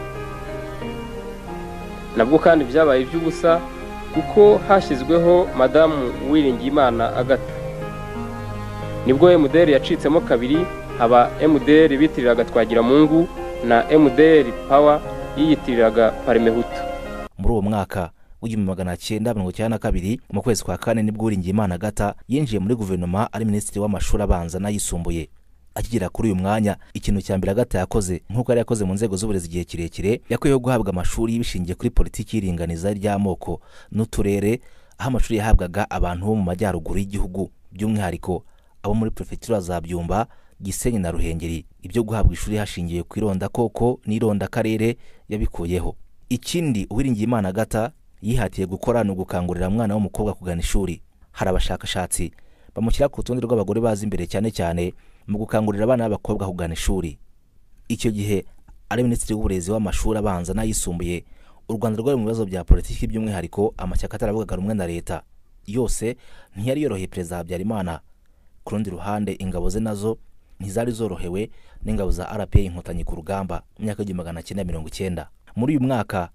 Speaker 3: Nabwo kandi byabaye iby'ubusa, kuko hashyizweho Madamu UWIRINGIYIMANA Agatha. Nibwo MDR yacitsemo kabiri, haba MDR bitiriraga Twagiramungu na MDR Power yiyitiriraga Parmehutu.
Speaker 4: Muri uwo mwaka w'1992 mu kwezi kwa kane nibwo UWIRINGIYIMANA Agatha yinjiye muri guverinoma ari Minisitiri w'amashuri abanza n'ayisumbuye. Akigera kuri uyu mwanya, ikintu cya mbere Agatha yakoze, nk'uko yari yakoze mu nzego z'uburezi igihe kirekire, yakuyeho guhabwa amashuri bishingiye kuri politiki y'iringaniza ry'amoko n'uturere, aho amashuri yahabwaga abantu bo mu majyaruguru y'igihugu, by'umwihariko abo muri prefegitura za Byumba, Gisenyi na Ruhengeri. Ibyo guhabwa ishuri hashingiye ku ironda koko n'ironda karere yabikuyeho. Ikindi UWIRINGIYIMANA Agatha yihatiye gukora no gukangurira umwana w'umukobwa kugana ishuri. Hari abashakashatsi bamushyira ku rutonde rw'abagore bazi imbere cyane cyane mu gukangurira abana b'abakobwa kugana ishuri. Icyo gihe ari Minisitiri w'uburezi w'amashuri abanza n'ayisumbuye, u Rwanda rwari mu bibazo bya politiki, by'umwihariko amashyaka ataravugaga rumwe na leta. Yose ntiyari yoroheye Perezida Habyarimana. Ku rundi ruhande, ingabo ze nazo ntizari zorohewe n'ingabo za RPA Inkotanyi ku rugamba mu myaka y'1990. Muri uyu mwaka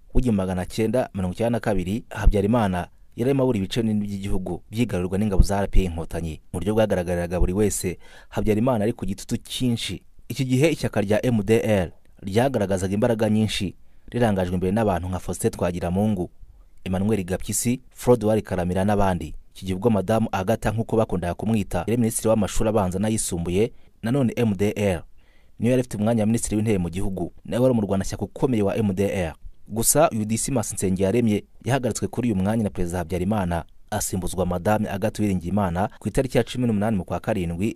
Speaker 4: w'1992, Habyarimana yarimo abura ibice binini by'igihugu byigarurwa n'ingabo za RPA Inkotanyi. Mu buryo bwagaragariraga buri wese, Habyarimana ari ku gitutu cyinshi. Iki gihe ishyaka rya MDR ryagaragazaga imbaraga nyinshi, rirangajwe imbere n'abantu nka Faustin Twagiramungu, Emmanuel Gapyisi, Frodouard Karamira n'abandi. Iki gihe ubwo Madamu Agatha nk'uko bakundaga kumwita yari Minisitiri w'amashuri abanza n'ayisumbuye, nanone MDR niyo yari afite umwanya wa Minisitiri w'Intebe mu gihugu, nawe wari umurwanashyaka ukomeye wa MDR. Gusa uyu Dismas Nsengiyaremye yahagaritswe kuri uyu mwanya na Perezida Habyarimana, asimbuzwa Madame Agata UWIRINGIYIMANA ku itariki ya 18 mu kwa karindwi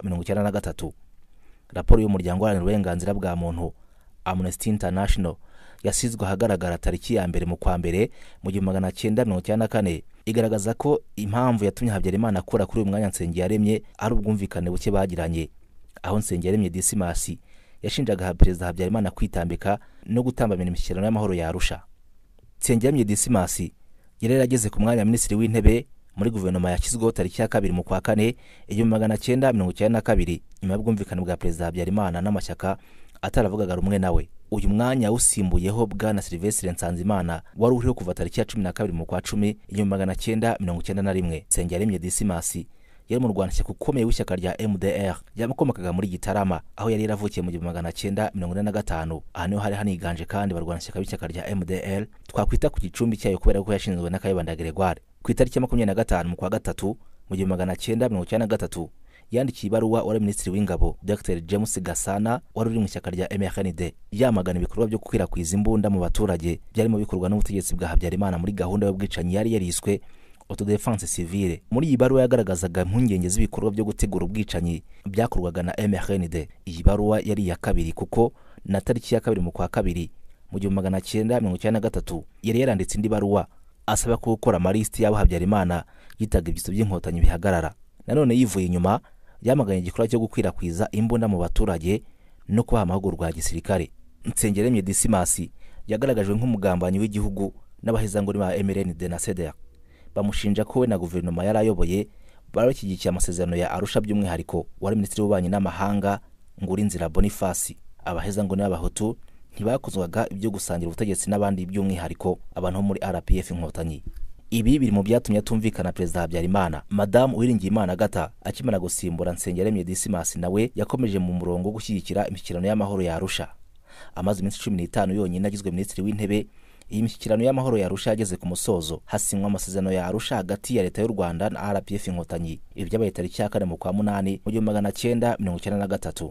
Speaker 4: 1993. Raporo y'umuryango uharanira uburenganzira bwa muntu Amnesty International yasizwe ahagaragara tariki ya mbere mu kwa mbere mu 1994 igaragaza ko impamvu yatumye Habyarimana akora kuri uyu mwanya Nsengiyaremye ari ubwumvikane buke bagiranye, aho Nsengiyaremye Dismas yashinjaga Perezida Habyarimana kwitambika no gutambamira imishyikirano y'amahoro ya Arusha. Nsengiyaremye Dismas yari yarageze ku mwanya wa Minisitiri w'Intebe muri guverinoma yashyizweho tariki ya 2 mu kwa 4 1992 nyuma y'ubwumvikane bwa Perezida Habyarimana n'amashyaka ataravugaga rumwe nawe. Uyu mwanya usimbuyeho bwana Sylvestre Nsanzimana wari uriho kuva tariki ya 12 mu kwa 10 1991. Nsengiyaremye Dismas yari mu Rwanda ukomeye w'ishyaka rya MDR yamukomokaga muri Gitarama, aho yari yaravukiye mu 1945. Aha niho hari haniganje kandi barwanashyaka b'ishyaka rya MDR twakwita ku gicumbi cyayo kubera ko yashinzwe na Kayibanda Gregoire. Ku itariki ya 25 mu kwa 3 mu 1993 yandikiye ibaruwa wari Minisitiri w'Ingabo Dr James Gasana wari uri mu ishyaka rya MRND yamagana ibikorwa byo gukwirakwiza imbunda mu baturage byarimo bikorwa n'ubutegetsi bwa Habyarimana muri gahunda y'ubwicanyi yari yariswe autodefense civile. Muri iyi baruwa yagaragazaga impungenge z'ibikorwa byo gutegura ubwicanyi byakorwaga na MRND. Iyi baruwa yari ya kabiri kuko na tariki ya 2 mu kwa 2 mu 1993 yari yaranditse indi baruwa asaba ko gukora amalisti y'abo Habyarimana yitaga ibyitso by'inkotanyi bihagarara. Nanone yivuye inyuma yamaganye igikorwa cyo gukwirakwiza imbunda mu baturage no kubaha amahugurwa ya gisirikare. Nsengiyaremye Dismas yagaragajwe nk'umugambanyi w'igihugu n'abahezanguni ba MRND na CDR. Bamushinja ko we na guverinoma yarayoboye barakigikiye amasezerano ya Arusha by'umwihariko wari Minisitiri w'Ububanyi n'Amahanga Ngurinzira Boniface. Abahezanguni b'abahutu ntibakozwaga ibyo gusangira ubutegetsi n'abandi by'umwihariko abantu muri RPF inkotanyi. Ibi biri mu byatumye atumvikana Perezida Habyarimana. Madamu UWIRINGIYIMANA Agatha akimara gusimbura Nsengiyaremye Dismas nawe yakomeje mu murongo wo gushyigikira imishyikirano y'amahoro ya Arusha. Amaze iminsi 15 yonyine agizwe Minisitiri w'Intebe, iyi mishyikirano y'amahoro ya Arusha yageze ku musozo hasinywa amasezerano ya Arusha hagati ya leta y'u Rwanda na RPF inkotanyi. Ibi byabaye tariki ya 4 mu kwa 8 mu 1993.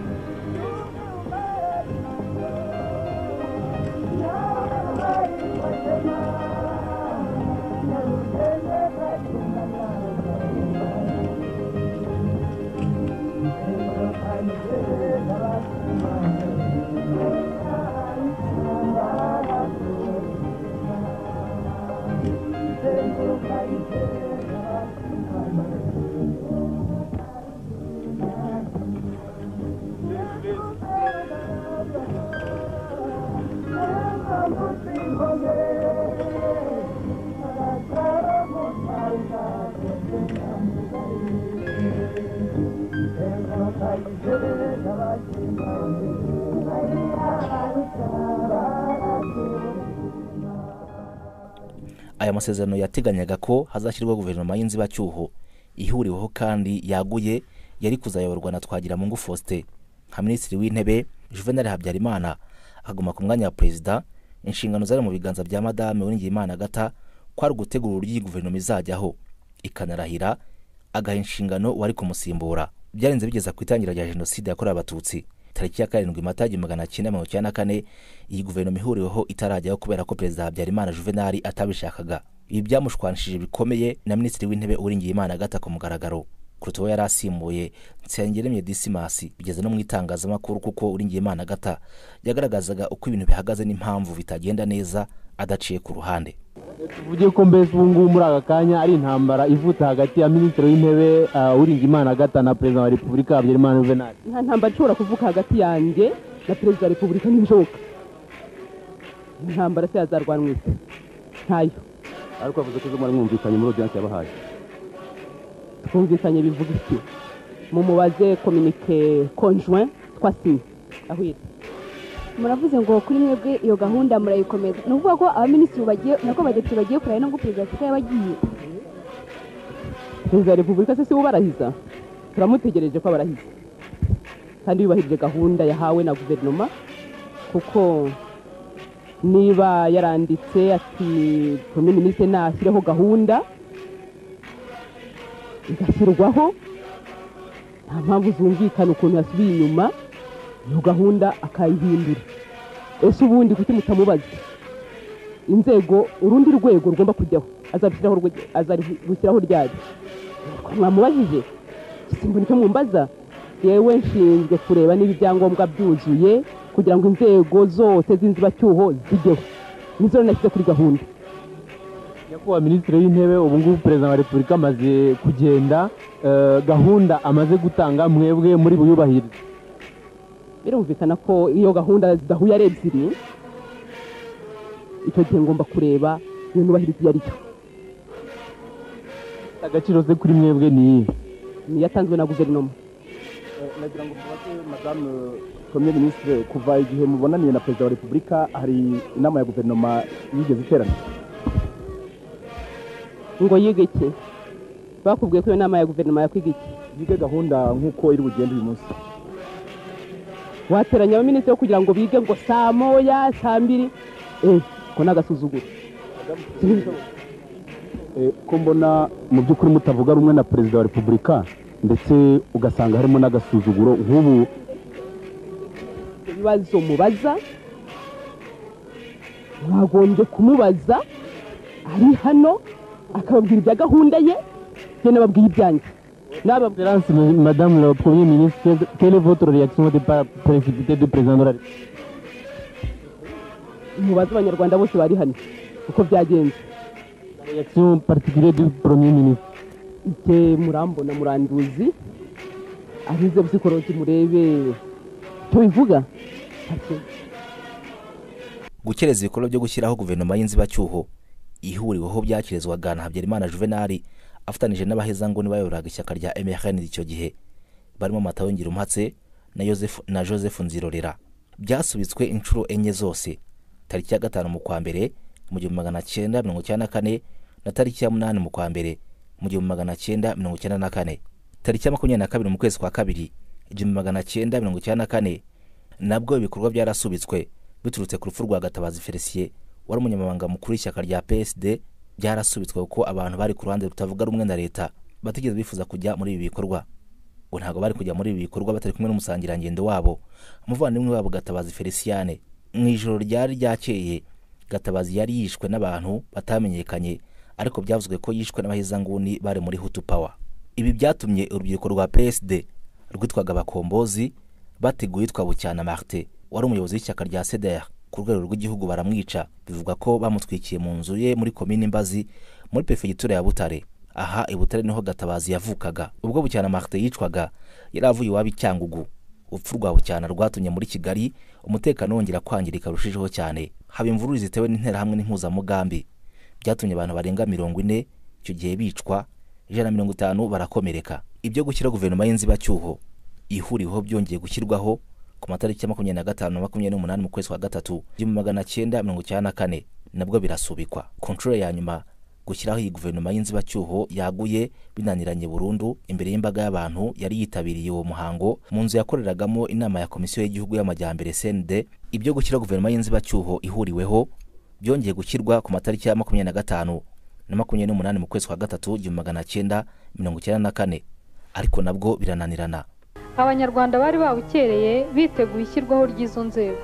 Speaker 4: Aya masezerano yateganyaga ko hazashyirwa guverinoma y'inzibacyuho ihuriweho kandi yaguye yari kuzayoborwa na Twagiramungu Faustin nka Minisitiri w'Intebe. Juvenal Habyarimana aguma ku mwanya wa Perezida. Inshingano zari mu biganza bya Madamu UWIRINGIYIMANA Agatha kwari gutegura uburyo guverinoma izajyaho ikanarahira agaha inshingano wari kumusimbura. Byarenze bigeza ku itangira rya Jenoside yakorewe Abatutsi tariki ya 7 Mata 1994. Iyi guverinoma ihuriweho itarajyaho kubera ko Perezida Habyarimana Juvenal atabishakaga. Ibi byamushwanishije bikomeye na Minisitiri w'Intebe UWIRINGIYIMANA Agatha ku mugaragaro kuruta uwo yari asimbuye Nsengiyaremye Dismas. Bigeze no mu itangazamakuru kuko UWIRINGIYIMANA Agatha yagaragazaga uko ibintu bihagaze n'impamvu bitagenda neza adaciye ku ruhande.
Speaker 8: Tuvuge ko mbese ubu ngubu muri aka kanya ari intambara ivuta hagati ya Minisitiri w'Intebe UWIRINGIYIMANA Agatha na Perezida wa Repubulika Habyarimana Juvenal.
Speaker 2: nta ntambara ishobora kuvuka hagati yanjye na Perezida wa Repubulika n'ibishoboka. Intambara se yazarwanwa ite? Ntayo.
Speaker 8: Ariko avuze ko muri mwumvikanye muri audience yabahaye.
Speaker 2: Twumvikanye bivuga iki? Mumubaze communiqué conjoint twasinye. Ahwira.
Speaker 9: Muravuze ngo kuri mwebwe iyo gahunda murayikomeza. Nuvuga ko abaminisitiri bagiye nako badepite bagiye kuraya no Perezida Afurika yabagiye.
Speaker 2: Perezida wa Repubulika se ubarahiza. Turamutegereje ko abarahiza. Kandi yubahirije gahunda yahawe na guverinoma kuko niba yaranditse ati Premier Ministre nashyireho gahunda igashyirwaho, nta mpamvu zumvikana ukuntu yasubiye inyuma iyo gahunda akayihindura. Ese ubundi kuki mutamubaza inzego urundi rwego rugomba kujyaho azabishyiraho ryari? Mwamubajije simbona icyo mwumbaza. Yewe nshinzwe kureba niba ibyangombwa byuzuye kugira ngo inzego zose z'inzibacyuho zijyeho nizo nashyize kuri gahunda.
Speaker 8: Nyakubahwa Minisitiri w'Intebe ubu ngubu Perezida wa Repubulika amaze kugenda, gahunda amaze gutanga mwebwe muri buyubahirize.
Speaker 2: Birumvikana ko iyo gahunda zidahuye ari ebyiri, icyo gihe ngomba kureba iyo nubahiriza iyo ari cyo.
Speaker 8: Agaciro se kuri mwebwe ni
Speaker 2: yatanzwe na guverinoma.
Speaker 10: Nagira ngo mubaze Madamu Premier Ministre, kuva igihe mubonaniye na Perezida wa Repubulika hari inama ya guverinoma yigeze iterana?
Speaker 2: Ngo yige iki? Bakubwiye ko iyo nama ya guverinoma yakwiga iki?
Speaker 10: Yige gahunda nk'uko iri bugende uyu munsi.
Speaker 2: Wateranya abaminisitiri kugira ngo bige ngo saa moya saa mbiri, ko n'agasuzuguro.
Speaker 10: Ko mbona mu by'ukuri mutavuga rumwe na Perezida wa Repubulika ndetse ugasanga harimo n'agasuzuguro nk'ubu.
Speaker 2: Ibibazo mubaza mwagombye kumubaza ari hano akababwira ibya gahunda ye, je nababwiye ibyanjye.
Speaker 8: Madame le Premier ministre, quelle est votre réaction au départ précipité du président de la République?
Speaker 2: Mubaze abanyarwanda bose bari hano uko byagenze.
Speaker 8: Réaction particulière du Premier ministre.
Speaker 2: Ite murambona muranduzi arize psychology murebe cyo bivuga.
Speaker 4: Gukereza ibikorwa byo gushyiraho guverinoma y'inzibacyuho ihuriweho byakirezwaga na Habyarimana Juvenal afatanije n'abahezanguni bayoboraga ishyaka rya MRN icyo gihe barimo Matayo Ngirumpatse na Joseph Nzirorera. Byasubitswe inshuro enye zose, tariki ya 5 mu kwa mbere mu 1994 na tariki ya 8 mu kwa mbere mu 1994, tariki ya 22 mu kwezi kwa kabiri 1994 nabwo ibikorwa byarasubitswe biturutse ku rupfu rwa Gatabazi Felicien wari umunyamabanga mukuru w'ishyaka rya PSD. Byarasubitswe kuko abantu bari ku ruhande rutavuga rumwe na leta batigeze bifuza kujya muri ibi bikorwa. Ngo ntago bari kujya muri ibi bikorwa batari kumwe n'umusangirangendo wabo umuvandimwe wabo Gatabazi Felicien. Mu ijoro ryari ryakeye Gatabazi yari yishwe n'abantu batamenyekanye, ariko byavuzwe ko yishwe n'abahezanguni bari muri Hutu Power. Ibi byatumye urubyiruko rwa PSD rwitwaga Abakombozi bateguye yitwa Bucyana Martin wari umuyobozi w'ishyaka rya CDR ku rwego rw'igihugu baramwica. Bivuga ko bamutwikiye mu nzu ye muri komine Mbazi muri prefegitura ya Butare. Aha i Butare niho Gatabazi yavukaga. Ubwo Bucyana Martin yicwaga yaravuye iwabo Cyangugu. Upfu rwa Bucyana rwatumye muri Kigali umutekano wongera kwangirika rushijeho cyane. Haba imvururu zitewe n'intera hamwe n'impuzamugambi byatumye abantu barenga 40 icyo gihe bicwa, 150 barakomereka. Ibyo gushyira guverinoma y'inzibacyuho ihuriweho byongeye gushyirwaho ku matariki ya 25 na 28 mu kwezi kwa gatatu 1994 nabwo birasubikwa. Control ya nyuma gushyiraho iyi guverinoma y'inzibacyuho yaguye binaniranye burundu imbere y'imbaga y'abantu yari yitabiriye uwo muhango mu nzu yakoreragamo inama ya komisiyo y'igihugu y'amajyambere CND. Ibyo gushyira guverinoma y'inzibacyuho ihuriweho byongeye gushyirwa ku matariki ya 25 na 28 mu kwezi kwa gatatu 1994 ariko nabwo birananirana.
Speaker 11: Abanyarwanda bari bawukereye biteguye ishyirwaho ry'izo nzego.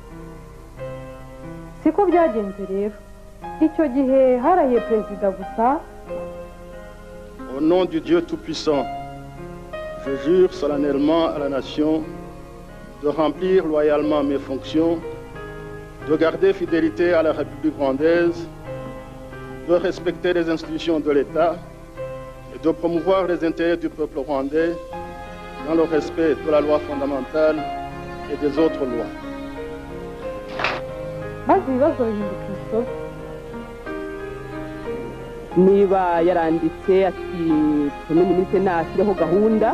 Speaker 11: Siko byagenze rero. Icyo gihe haraye perezida gusa.
Speaker 12: Au nom du Dieu tout-puissant, je jure solennellement à la nation de remplir loyalement mes fonctions, de garder fidélité à la République rwandaise, de respecter les institutions de l'État et de promouvoir les intérêts du peuple rwandais dans le respect de la loi fondamentale et des autres lois.
Speaker 2: Niba yaranditse ati Premier Ministre nashyireho gahunda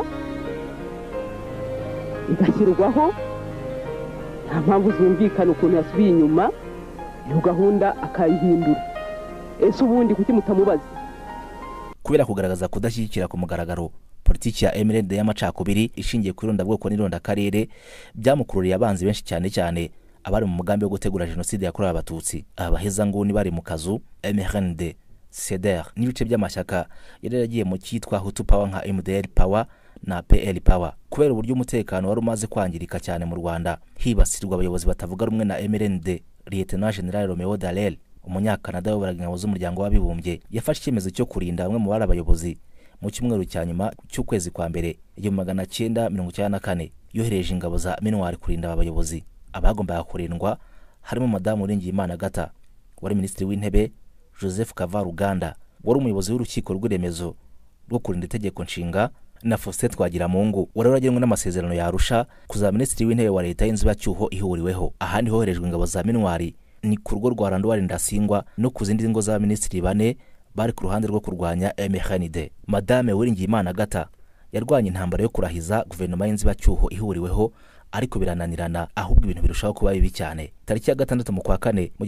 Speaker 2: igashyirwaho, nta mpamvu zumvikana ukuntu yasubiye inyuma iyo gahunda akayihindura. Ese ubundi kuki mutamubaza?
Speaker 4: Kubera kugaragaza kudashyigikira ku mugaragaro politiki ya MRD y'amacakubiri ishingiye ku irondabwoko n'irondakarere byamukururiye abanzi benshi cyane abari mu mugambi wo gutegura jenoside yakorewe abatutsi. Abahezanguni bari mu kazu MRND, CDR n'ibice by'amashyaka yari yagiye mu cyitwa Hutu Power nka MDL Power na PL Power. Kubera uburyo umutekano wari umaze kwangirika cyane mu Rwanda, hibasirwa abayobozi batavuga rumwe na MRND. Lieutenant General Romeo Dallaire, umunyakanada wayoboraga ingabo z'umuryango w'abibumbye, yafashe icyemezo cyo kurinda bamwe mu bari abayobozi. Mu cyumweru cya nyuma cy'ukwezi kwa mbere 1994 yohereje ingabo za MINUAR kurinda abayobozi. abagombaga kurindwa harimo Madamu UWIRINGIYIMANA Agatha wari Minisitiri w'Intebe, Joseph Kavaruganda wari umuyobozi w'urukiko rw'iremezo rwo kurinda itegeko nshinga, na Faustin Twagiramungu wari waragenwe n'amasezerano ya Arusha kuzaba Minisitiri w'Intebe wa leta y'inzibacyuho ihuriweho. Ahandi hoherejwe ingabo za MINWARI ni ku rugo rwa Rwanda Ndasingwa no ku zindi ngo za Minisitiri bane bari ku ruhande rwo kurwanya MRND. Madamu UWIRINGIYIMANA Agatha yarwanye intambara yo kurahiza guverinoma y'inzibacyuho ihuriweho, ariko birananirana, ahubwo ibintu birushaho kuba bibi cyane. Tariki ya 6 mu kwa kane mu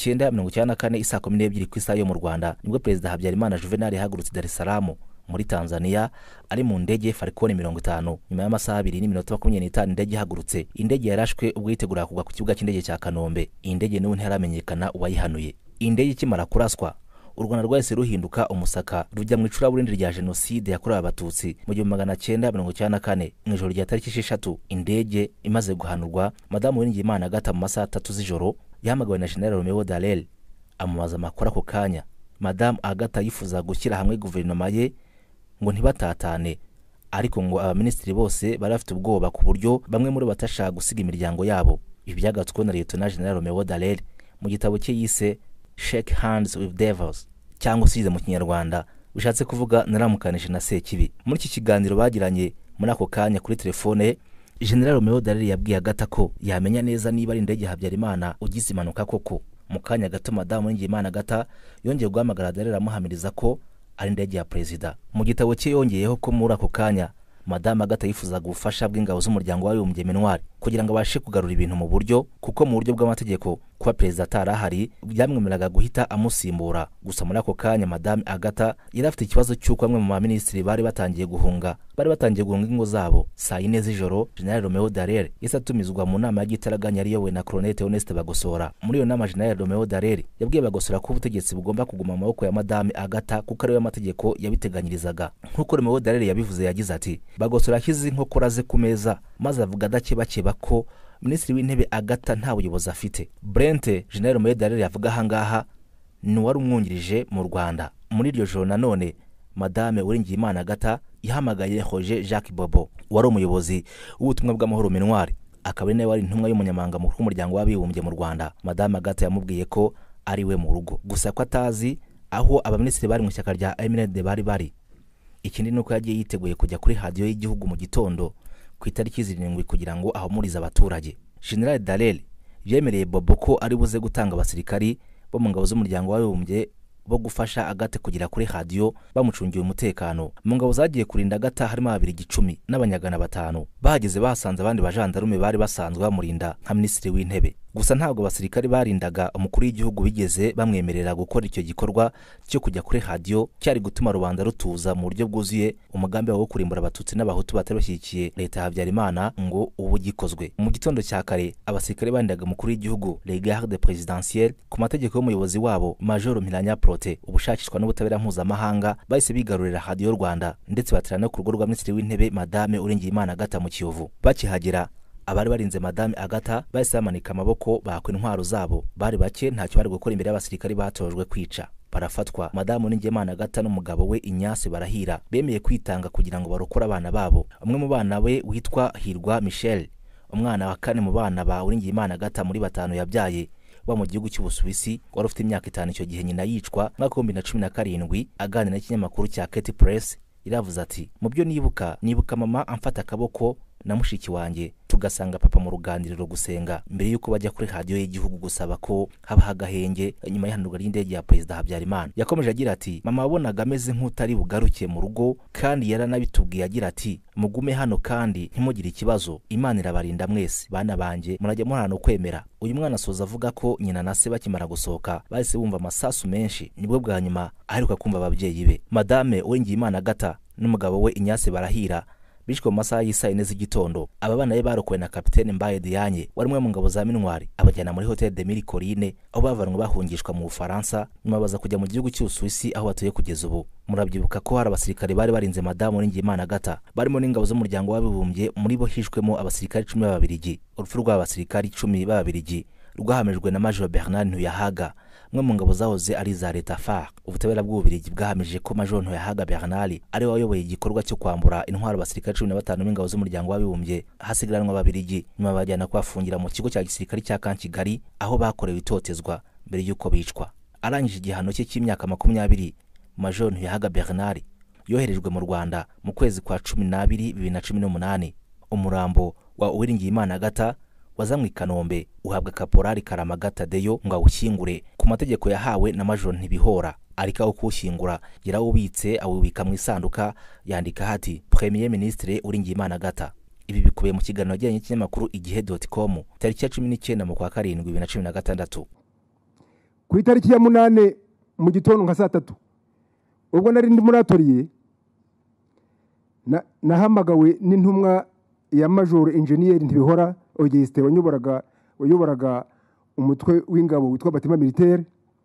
Speaker 4: 1994 isaa 12 ku isaha yo mu Rwanda nibwo Perezida Habyarimana yahagurutse Dar es Salaam muri Tanzania ari mu ndege Falcon 50. Nyuma y'amasaha 2 n'iminota 25 indege ihagurutse. Indege yarashwe ubwo yitegura kugwa ku kibuga cy'indege cya Kanombe. Indege n'ubu ntaramenyekana uwayihanuye. Indege ikimara kuraswa, u Rwanda rwahise ruhinduka umusaka rujya mu icuraburindi rya jenoside yakorewe abatutsi mu 1994. Mu ijoro rya tariki 6 indege imaze guhanurwa, Madamu UWIRINGIYIMANA Agatha mu masaha 3 z'ijoro yahamagawe na General Romeo Dallaire amubaza amakuru ako kanya. Madamu Agatha yifuza gushyira hamwe guverinoma ye ngo ntibatatane, ariko ngo abaminisitiri bose bari bafite ubwoba ku buryo bamwe muri batashaka gusiga imiryango yabo. Ibi byagatswe na Lieutenant General Romeo Dallaire mu gitabo cye yise Shake Hands with Devils, cyangwa size mu Kinyarwanda bishatse kuvuga naramukanije na Sekibi. Muri iki kiganiro bagiranye muri ako kanya kuri telefone, General Romeo Dallaire yabwiye Agatha ko yamenya neza niba ari indege Habyarimana ugize impanuka koko. Mu kanya gato Madamu UWIRINGIYIMANA Agatha yongeye guhamagara Dallaire amuhamiriza ko ari indege ya Perezida. Mu gitabo cye yongeyeho ko muri ako kanya Madamu Agatha yifuzaga ubufasha bw'ingabo z'umuryango w'abibumbye MINWARI kugira ngo abashe kugarura ibintu mu buryo, kuko mu buryo bw'amategeko kuba Perezida atarahari byamwemeraga guhita amusimbura. Gusa muri ako kanya Madamu Agatha yari afite ikibazo cy'uko bamwe mu baminisitiri bari batangiye guhunga ingo zabo. Saa 4 z'ijoro General Romeo Dallaire yahise atumizwa mu nama y'igitaraganya yari yobowe na Colonel Theoneste Bagosora. Muri iyo nama General Romeo Dallaire yabwiye Bagosora ko ubutegetsi bugomba kuguma mu maboko ya Madamu Agatha kuko ariwe amategeko yabiteganyirizaga. Nk'uko Romeo Dallaire yabivuze, yagize ati Bagosora yashyize inkokora ze ku meza maze avuga adakebakeba ko Minisitiri w'Intebe Agatha nta buyobozi afite. Brente General Romeo Dallaire yavuga ahangaha ni wari umwungirije mu Rwanda. Muri iryo joro nanone Madamu UWIRINGIYIMANA Agatha yahamagaye Roger Jacques Bobo wari umuyobozi w'ubutumwa bw'amahoro MINWARI, akaba nawe wari intumwa y'umunyamabanga mukuru w'umuryango w'abibumbye mu Rwanda. Madamu Agatha yamubwiye ko ari we mu rugo, gusa ko atazi aho abaminisitiri bari mu ishyaka rya MRND bari. Ikindi nuko yagiye yiteguye kujya kuri radio y'igihugu mu gitondo ku itariki 7 kugira ngo ahumurize abaturage. General Dallaire yemereye Bobo ko ari buze gutanga abasirikari bo mu ngabo z'umuryango w'abibumbye bo gufasha Agatha kugira kuri radio bamucungiye umutekano. Mu ngabo zagiye kurinda Agatha harimo 210 n'abanyagana 5. Bahageze basanze abandi bajandarume bari basanzwe bamurinda nka Minisitiri w'Intebe. Gusa ntabwo abasirikari barindaga umukuru w'igihugu bigeze bamwemerera gukora icyo gikorwa cyo kujya kuri radio cyari gutuma rubanda rutuza mu buryo bwuzuye umugambi wo kurimbura abatutsi n'abahutu batari bashyigikiye leta ya Habyarimana ngo ubu gikozwe. Mu gitondo cya kare abasirikari barindaga umukuru w'igihugu les gardes présidentielles ku mategeko y'umuyobozi wabo Major Mpiranya Prote ubushakishwa n'ubutabera mpuzamahanga bahise bigarurira radio Rwanda, ndetse baterana ku rugo rwa Minisitiri w'Intebe Madamu UWIRINGIYIMANA Agatha mu Kiyovu. Bakihagera abari barinze Madamu Agatha bahise bamanika amaboko bakwa intwaro zabo. Bari bake ntacyo bari gukora imbere y'abasirikari batojwe kwica. Barafatwa. Madamu UWIRINGIYIMANA Agatha n'umugabo we Inyasi barahira, bemeye kwitanga kugira ngo barokore abana babo. Umwe mu bana we witwa Hirwa Michel, umwana wa 4 mu bana ba UWIRINGIYIMANA Agatha muri 5 yabyaye wa mu gihugu cy'Ubusuwisi, wari ufite imyaka 5 icyo gihe nyina yicwa mwaka wa 2017. Aganira n'ikinyamakuru cya Keti Press iravuze ati mu byo nibuka mama amfata akaboko na mushiki wanjye tugasanga papa mu ruganiriro gusenga mbere yuko bajya kuri radio y'igihugu gusaba ko haba hagahenge nyuma y'ahanurwa ry'indege ya Perezida Habyarimana. Yakomeje agira ati mama wabonaga ameze nk'utari bugaruke mu rugo, kandi yaranabitubwiye agira ati mugume hano kandi ntimugire ikibazo, Imana irabarinda mwese bana banje, murajya muhana kwemera. Uyu mwana asoza avuga ko nyina na se bakimara gusohoka bahise bumva amasasu menshi, nibwo bwa nyuma aheruka kumva ababyeyi be. Madamu UWIRINGIYIMANA Agatha n'umugabo we Inyasi barahira bishwe mu masaha y'isa 4 z'igitondo. Aba bana be barokoye na CAPITAIN MBAYE DIAGNE wari umwe mu ngabo za MINWARI, abajyana muri Hoteli Mille Collines aho bavanwe bahungishwa mu Bufaransa, nyuma baza kujya mu gihugu cy'Ubusuwisi aho batuye kugeza ubu. Murabyibuka ko hari abasirikare bari barinze Madamu UWIRINGIYIMANA Agatha barimo n'ingabo z'umuryango w'abibumbye, muri bo hishwemo abasirikare 10 b'Ababiligi. Urupfu rw'abasirikare 10 b'Ababiligi rwahamejwe na Major Bernard Ntuyahaga mwe mu ngabo zahoze ari za leta FAR. Ubutabera bw'Ububiligi bwahamije ko Major Ntuyahaga Bernard ari we wayoboye igikorwa cyo kwambura intwaro abasirikare 15 b'ingabo z'umuryango w'abibumbye hasigaranwa Ababiligi, nyuma bajyana kwafungira mu kigo cya gisirikare cya Kigali aho bakorewe itotezwa mbere y'uko bicwa. Arangije igihano cye cy'imyaka 20, Major Ntuyahaga Bernard yoherejwe mu Rwanda mu kwezi kwa 12 2018. Umurambo wa Uwiringiyimana Agatha wazamwe i Kanombe uhabwa Kaporali Karamagata Deyo ngo awushyingure ku mategeko yahawe na Major Ntibihora, ariko aho kuwushyingura yarawubitse awubika mu isanduka yandika hati Premier Minisitiri Uwiringiyimana Agatha. Ibi bikubiye mu kiganiro yajyanye n'ikinyamakuru igihe.com tariki ya 19 mu kwa 7 2016.
Speaker 13: Ku itariki ya 8 mu gitondo nka saa 3 ubwo nari ndi muri atoriye nahamagawe n'intumwa ya Major Engineer Ntibihora Auguste wayoboraga umutwe w'ingabo witwa Batima Militaire.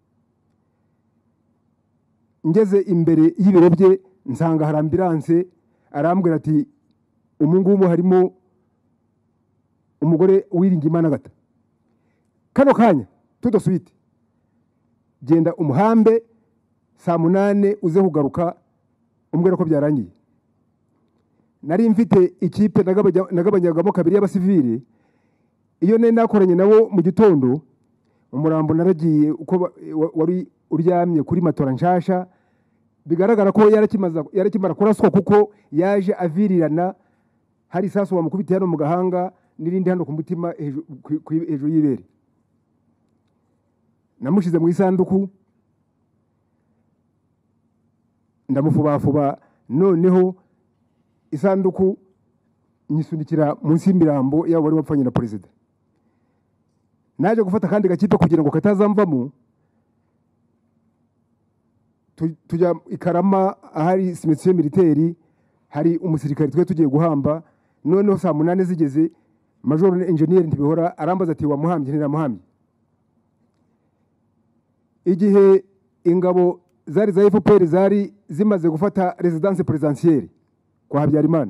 Speaker 13: Ngeze imbere y'ibiro bye nsanga hari ambulance, arambwira ati umungumu harimo umugore Uwiringiyimana Agatha, kano kanya tudosubite genda umuhambe saa 8 uze kugaruka umbwira ko byarangiye. Nari mfite ikipe nagabanyagamo kabiri y'abasivile, iyo nene nakoranye nabo mu gitondo umurambo naragiye uko wari uryamye kuri matora nshasha, bigaragara ko yarakimara kuraswa kuko yaje avirirana, hari saso bamukubitiye hano mu gahanga n'irindi hano ku mutima hejuru y'ibere. Namushize mu isanduku ndamufubafuba, noneho isanduku nyisunikira munsi y'imirambo yabo bari bapfanye na president. Naje gufata kandi gakipe kugira ngo katazamvamo, tujya ikarama ahari cimetière militaire, hari umusirikare twe tugiye guhamba. Noneho saa 8 zigeze Major Engineer Ntibihora arambaza ati wamuhambye ntiramuhambye. Igihe ingabo zari za FPR zari zimaze gufata residence présidentielle kwa Habyarimana,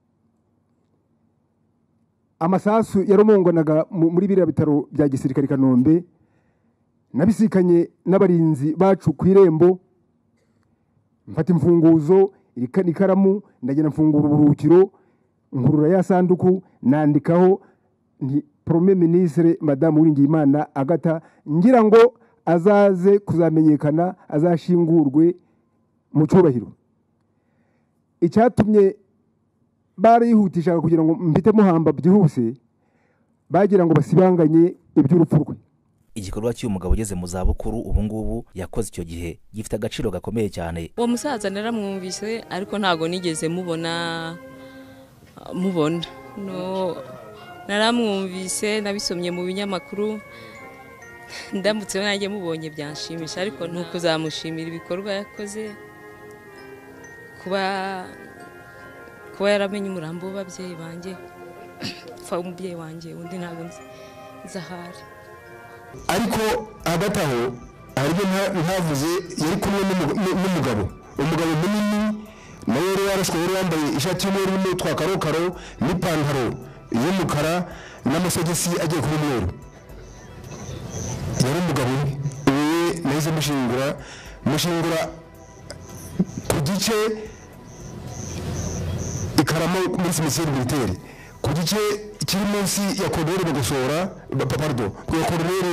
Speaker 13: amasasu yaromongonaga muri biriya bitaro bya gisirikare Kanombe. Nabisikanye n'abarinzi bacu ku irembo, mfata imfunguzo ikaramu ndagenda mfungura uburuhukiro, nkurura ya sanduku nandikaho nti Premier Ministre Madamu UWIRINGIYIMANA Agatha, ngira ngo azaze kuzamenyekana, azashingurwe mu cyubahiro. Icyatumye barihutishaga kugira ngo mbite muhamba byihuse, bagira ngo basibanganye iby'urupfu rwe.
Speaker 4: Igikorwa cy'uyu mugabo ugeze mu za bukuru ubu ngubu yakoze icyo gihe gifite agaciro gakomeye cyane.
Speaker 14: Uwo musaza naramwumvise ariko ntago nigeze mubona no naramwumvise, nabisomye mu binyamakuru, ndamutse nanjye mubonye byanshimisha, ariko nuko zamushimira ibikorwa yakoze, kuba yaramenye umurambo w'ababyeyi banjye, umubyeyi wanjye undi ntabwo nzahari.
Speaker 15: Ariko Agatha ho aribyo ntavuze, yari kumwe n'umugabo munini nawe yari yarashwe, yari yambaye ishati y'umweru n'utwakarokaro n'ipantaro y'umukara n'amasogisi agiye kuba umweru. Yari umugabo we nahise mushingura ku gice ikarama muri cimetière militaire, ku gice kiri munsi ya Colonel Bagosora, pardon, ya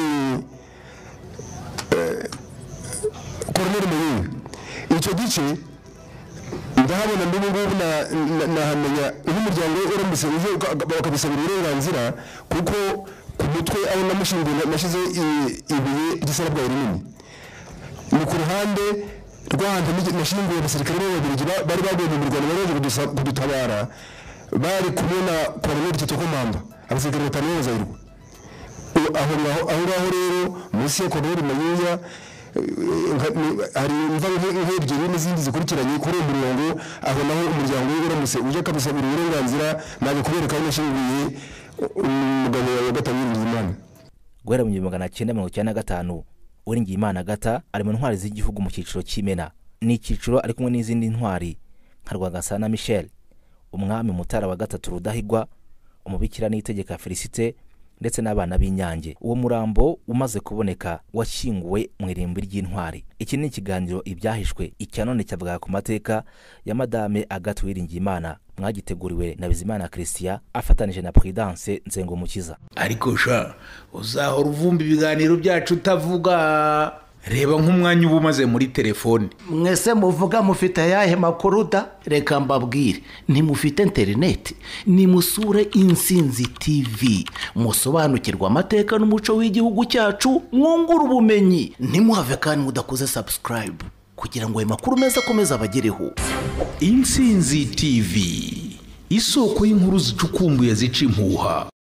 Speaker 15: Colonel Muyu. Icyo gice ndahabona n'ubu nahamenya nk'umuryango uramutse uje bakabisabira uburenganzira, kuko ku mutwe aho namushinguye nashyize ibuye ry'isarabwa rinini. Ni ku ruhande rw'ahantu nashinguye abasirikare b'Ababiligi bari baguye mu mirwano baje kudutabara, bari kubona Colonel Kitoko-Mamba, abasirikare batanu bazayirwa. Aho ngaho rero munsi ya Colonel Mayuya hari nk'ebyiri n'izindi zikurikiranye kuri uwo murongo. Aho naho umuryango uramutse uje akabisabira uburenganzira, naje kubereka aho nashinguye umugabo wa Agata UWIRINGIYIMANA.
Speaker 4: Guhera mu 1995 Uwiringiyimana Agatha ari mu ntwari z'igihugu mu cyiciro cy'Imena. Ni icyiciro ari kumwe n'izindi ntwari nka Rwagasana Michel, umwami Mutara wa gatatu Rudahigwa, umubikira n'itegeka Felicite, ndetse n'abana b'Inyange. Uwo murambo umaze kuboneka washyinguwe mu irimbi ry'intwari. Iki ni ikiganiro ibyahishwe icyanone cyavuga ku mateka ya Madame Agata UWIRINGIYIMANA, mwagiteguriwe na BIZIMANA Christian afatanije na Prudence Nzengumukiza.
Speaker 5: Ariko sha uzahora uvumba ibiganiro byacu utavuga, reba nk'umwanya uba umaze muri telefone.
Speaker 6: Mwese muvuga mufite ayahe makuru da? Reka mbabwire, ntimufite interineti, nimusure Intsinzi TV, musobanukirwa amateka n'umuco w'igihugu cyacu, mwungura ubumenyi. Ntimuhave kandi mudakoze subscribe kugira ngo ayo makuru meza akomeze abagereho.
Speaker 5: Intsinzi TV, isoko y'inkuru zicukumbuye zica impuha.